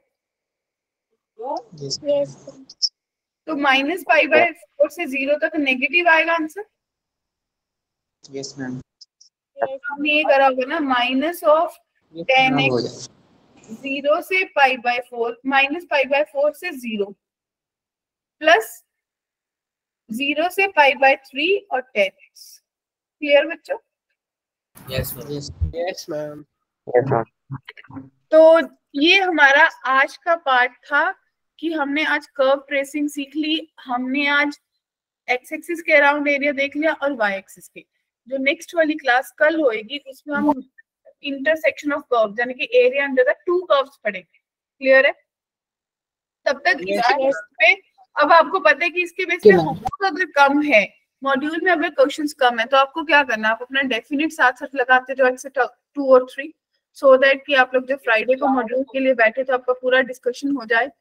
यस तो माइनस पाई बाय फोर से जीरो तक नेगेटिव आएगा आंसर। Yes ma'am. आपने ये करा होगा ना, minus of ten x zero से pi by four, minus pi by four से जीरो प्लस जीरो से पाई बाय थ्री और टेन एक्स। क्लियर बच्चों? Yes ma'am. Yes ma'am. तो ये हमारा आज का पार्ट था कि हमने आज कर्व ट्रेसिंग सीख ली, हमने आज एक्स एक्सिस के अराउंड एरिया देख लिया और वाई एक्सिस के। जो नेक्स्ट वाली क्लास कल होएगी उसमें हम इंटरसेक्शन ऑफ कर्व्स यानी कि area under the two curves पढ़ेंगे। क्लियर है? तब तक इसके बेस पे अब आपको पता है कि इसके बेस पे होमवर्क अगर कम है, मॉड्यूल में अगर क्वेश्चंस कम है, तो आपको क्या करना है, आप अपना डेफिनेट साथ साथ लगाते जाओ एक्सेट्रा टू और थ्री, सो दैट कि आप लोग जब फ्राइडे को मॉड्यूल के लिए बैठे तो आपका पूरा डिस्कशन हो जाए।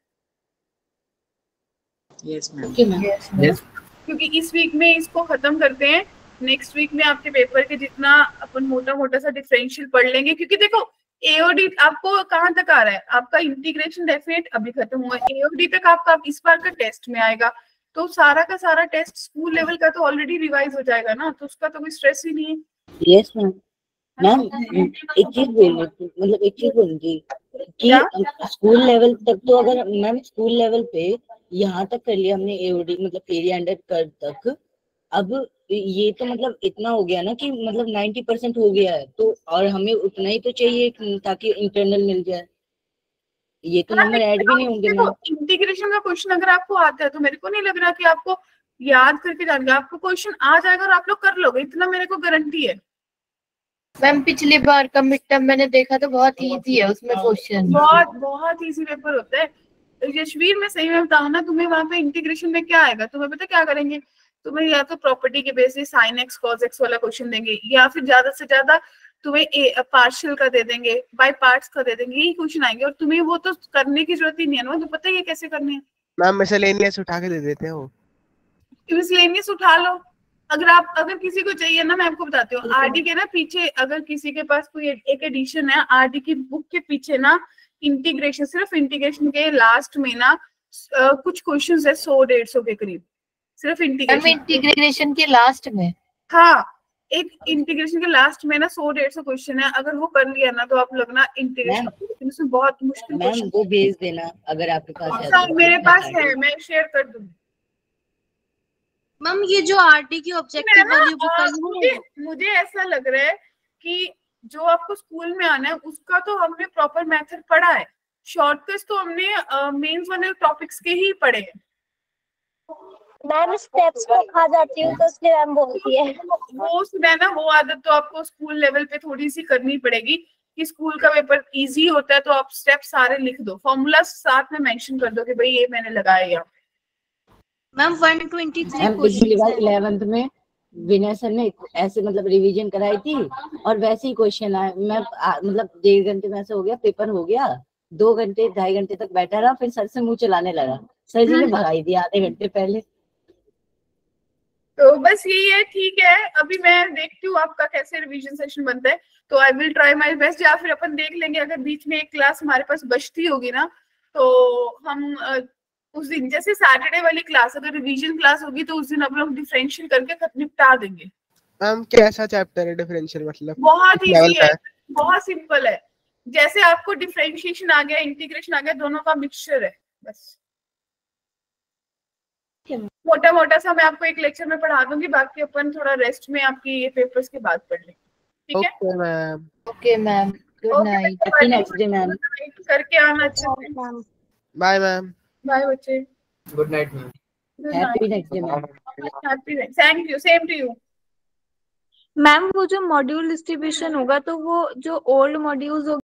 Yes ma'am. यस, क्योंकि इस वीक में इसको खत्म करते हैं, नेक्स्ट वीक में आपके पेपर के जितना अपन मोटा मोटा सा डिफरेंशियल पढ़ लेंगे। क्योंकि देखो एओडी आपको कहाँ तक आ रहा है, आपका इंटीग्रेशन डेफिनेट अभी खत्म हुआ है, एओडी तक आपका इस बार का टेस्ट में आएगा, तो सारा का सारा टेस्ट स्कूल लेवल का तो ऑलरेडी रिवाइज हो जाएगा ना, तो उसका तो कोई स्ट्रेस ही नहीं है। Yes ma'am. मैम एक चीज बोलनी थी, मतलब एक चीज बोलनी थी कि स्कूल लेवल तक तो अगर मैम स्कूल लेवल पे यहाँ तक कर लिया हमने एओडी मतलब एरिया अंडर कर तक, अब ये तो मतलब इतना हो गया ना कि मतलब नाइन्टी परसेंट हो गया है, तो और हमें उतना ही तो चाहिए ताकि इंटरनल मिल जाए। ये तो नंबर ऐड भी नहीं होंगे मैम। इंटीग्रेशन का क्वेश्चन अगर आपको आता है तो मेरे को नहीं लग रहा कि आपको याद करके जाएंगे, आपको क्वेश्चन आ जाएगा और आप लोग कर लोगे, इतना मेरे को गारंटी है। मैम पिछली बार का मिड टर्म मैंने देखा तो बहुत इजी है उसमें क्वेश्चन, बहुत बहुत इजी पेपर होता है। यशवीर मैं सही में बताऊं ना, तुम्हें वहां पे इंटीग्रेशन में क्या आएगा, तुम्हें पता क्या करेंगे, तुम्हें या तो प्रॉपर्टी के basis sine x cos x वाला क्वेश्चन देंगे, या फिर ज्यादा से ज्यादा तुम्हें पार्शियल का दे देंगे, बाय पार्ट्स का दे देंगे, यही क्वेश्चन आएंगे और तुम्हें वो तो करने की जरूरत ही नहीं है ना, तो पता ही है कैसे करने हैं। मैम मिसलेनियस उठा के दे देते हो, मिसलेनियस उठा लो। अगर आप अगर किसी को चाहिए ना, मैं आपको बताती हूँ, आरडी के ना पीछे अगर किसी के पास कोई एक एडिशन है आरडी की बुक के पीछे ना, इंटीग्रेशन सिर्फ इंटीग्रेशन के लास्ट में ना आ, कुछ क्वेश्चंस है सौ डेढ़ सौ के करीब, सिर्फ इंटीग्रेशन इंटीग्रेशन के लास्ट में। हाँ, एक इंटीग्रेशन के लास्ट में ना सौ डेढ़ सौ क्वेश्चन है, अगर वो कर लिया ना तो आप लोग ना इंटीग्रेशन उसमें बहुत मुश्किल मैम वो भेज देना अगर आपके पास है तो। मेरे पास है, मैं शेयर कर दूंगी। मैम ये जो आरटी की ऑब्जेक्टिव वाली बुक है, मुझे मुझे ऐसा लग रहा है कि जो आपको स्कूल में आना है उसका तो हमने प्रॉपर मेथड पढ़ा है, शॉर्टकट्स तो हमने मेंस वाले टॉपिक्स के ही पढ़े हैं। मैम स्टेप्स को खा जाती हूँ तो इसलिए मैम बोलती है। वो सुना ना, वो आदत तो आपको स्कूल लेवल पे थोड़ी सी करनी पड़ेगी कि स्कूल का पेपर इजी होता है तो आप स्टेप सारे लिख दो, फॉर्मूला साथ में मेंशन कर दो कि भाई ये मैंने लगाया यहाँ। Ma'am one twenty three ma'am पिछली बार इलेवेंथ में विनय सर ने ऐसे मतलब रिवीजन कराई थी और वैसे ही क्वेश्चन आए, मैं आ, मतलब डेढ़ घंटे में ऐसे हो गया, पेपर हो गया, दो घंटे ढाई घंटे तक बैठा रहा, फिर सर से मुंह चलाने लगा, सर जी ने भगाई दिया आधे घंटे पहले। तो बस यही है, ठीक है, अभी मैं देखती हूँ आपका कैसे रिवीजन सेशन बनता है, तो I will try my best, या फिर अपन देख लेंगे अगर बीच में एक क्लास हमारे पास बचती होगी ना तो हम उस दिन जैसे सैटरडे वाली क्लास अगर रिवीजन क्लास होगी तो उस दिन हम लोग डिफरेंशियल करके निपटा देंगे। मैम कैसा चैप्टर है डिफरेंशियल, मतलब बहुत इजी है, बहुत सिंपल है, जैसे आपको डिफरेंशिएशन आ गया, इंटीग्रेशन आ गया, दोनों का मिक्सचर है बस। मोटा मोटा सा मैं आपको एक लेक्चर में पढ़ा दूंगी, बाकी अपन थोड़ा रेस्ट में आपकी ये पेपर्स की बात पढ़ लेंगे, ठीक है? Okay ma'am. Okay ma'am, good night. Happy next day ma'am. करके आना अच्छे से। Bye ma'am. बाय बच्चे। Good night ma'am. Happy next day ma'am. Happy, thank you, same to you. Ma'am वो जो मॉड्यूल डिस्ट्रीब्यूशन होगा तो वो जो ओल्ड मॉड्यूल्स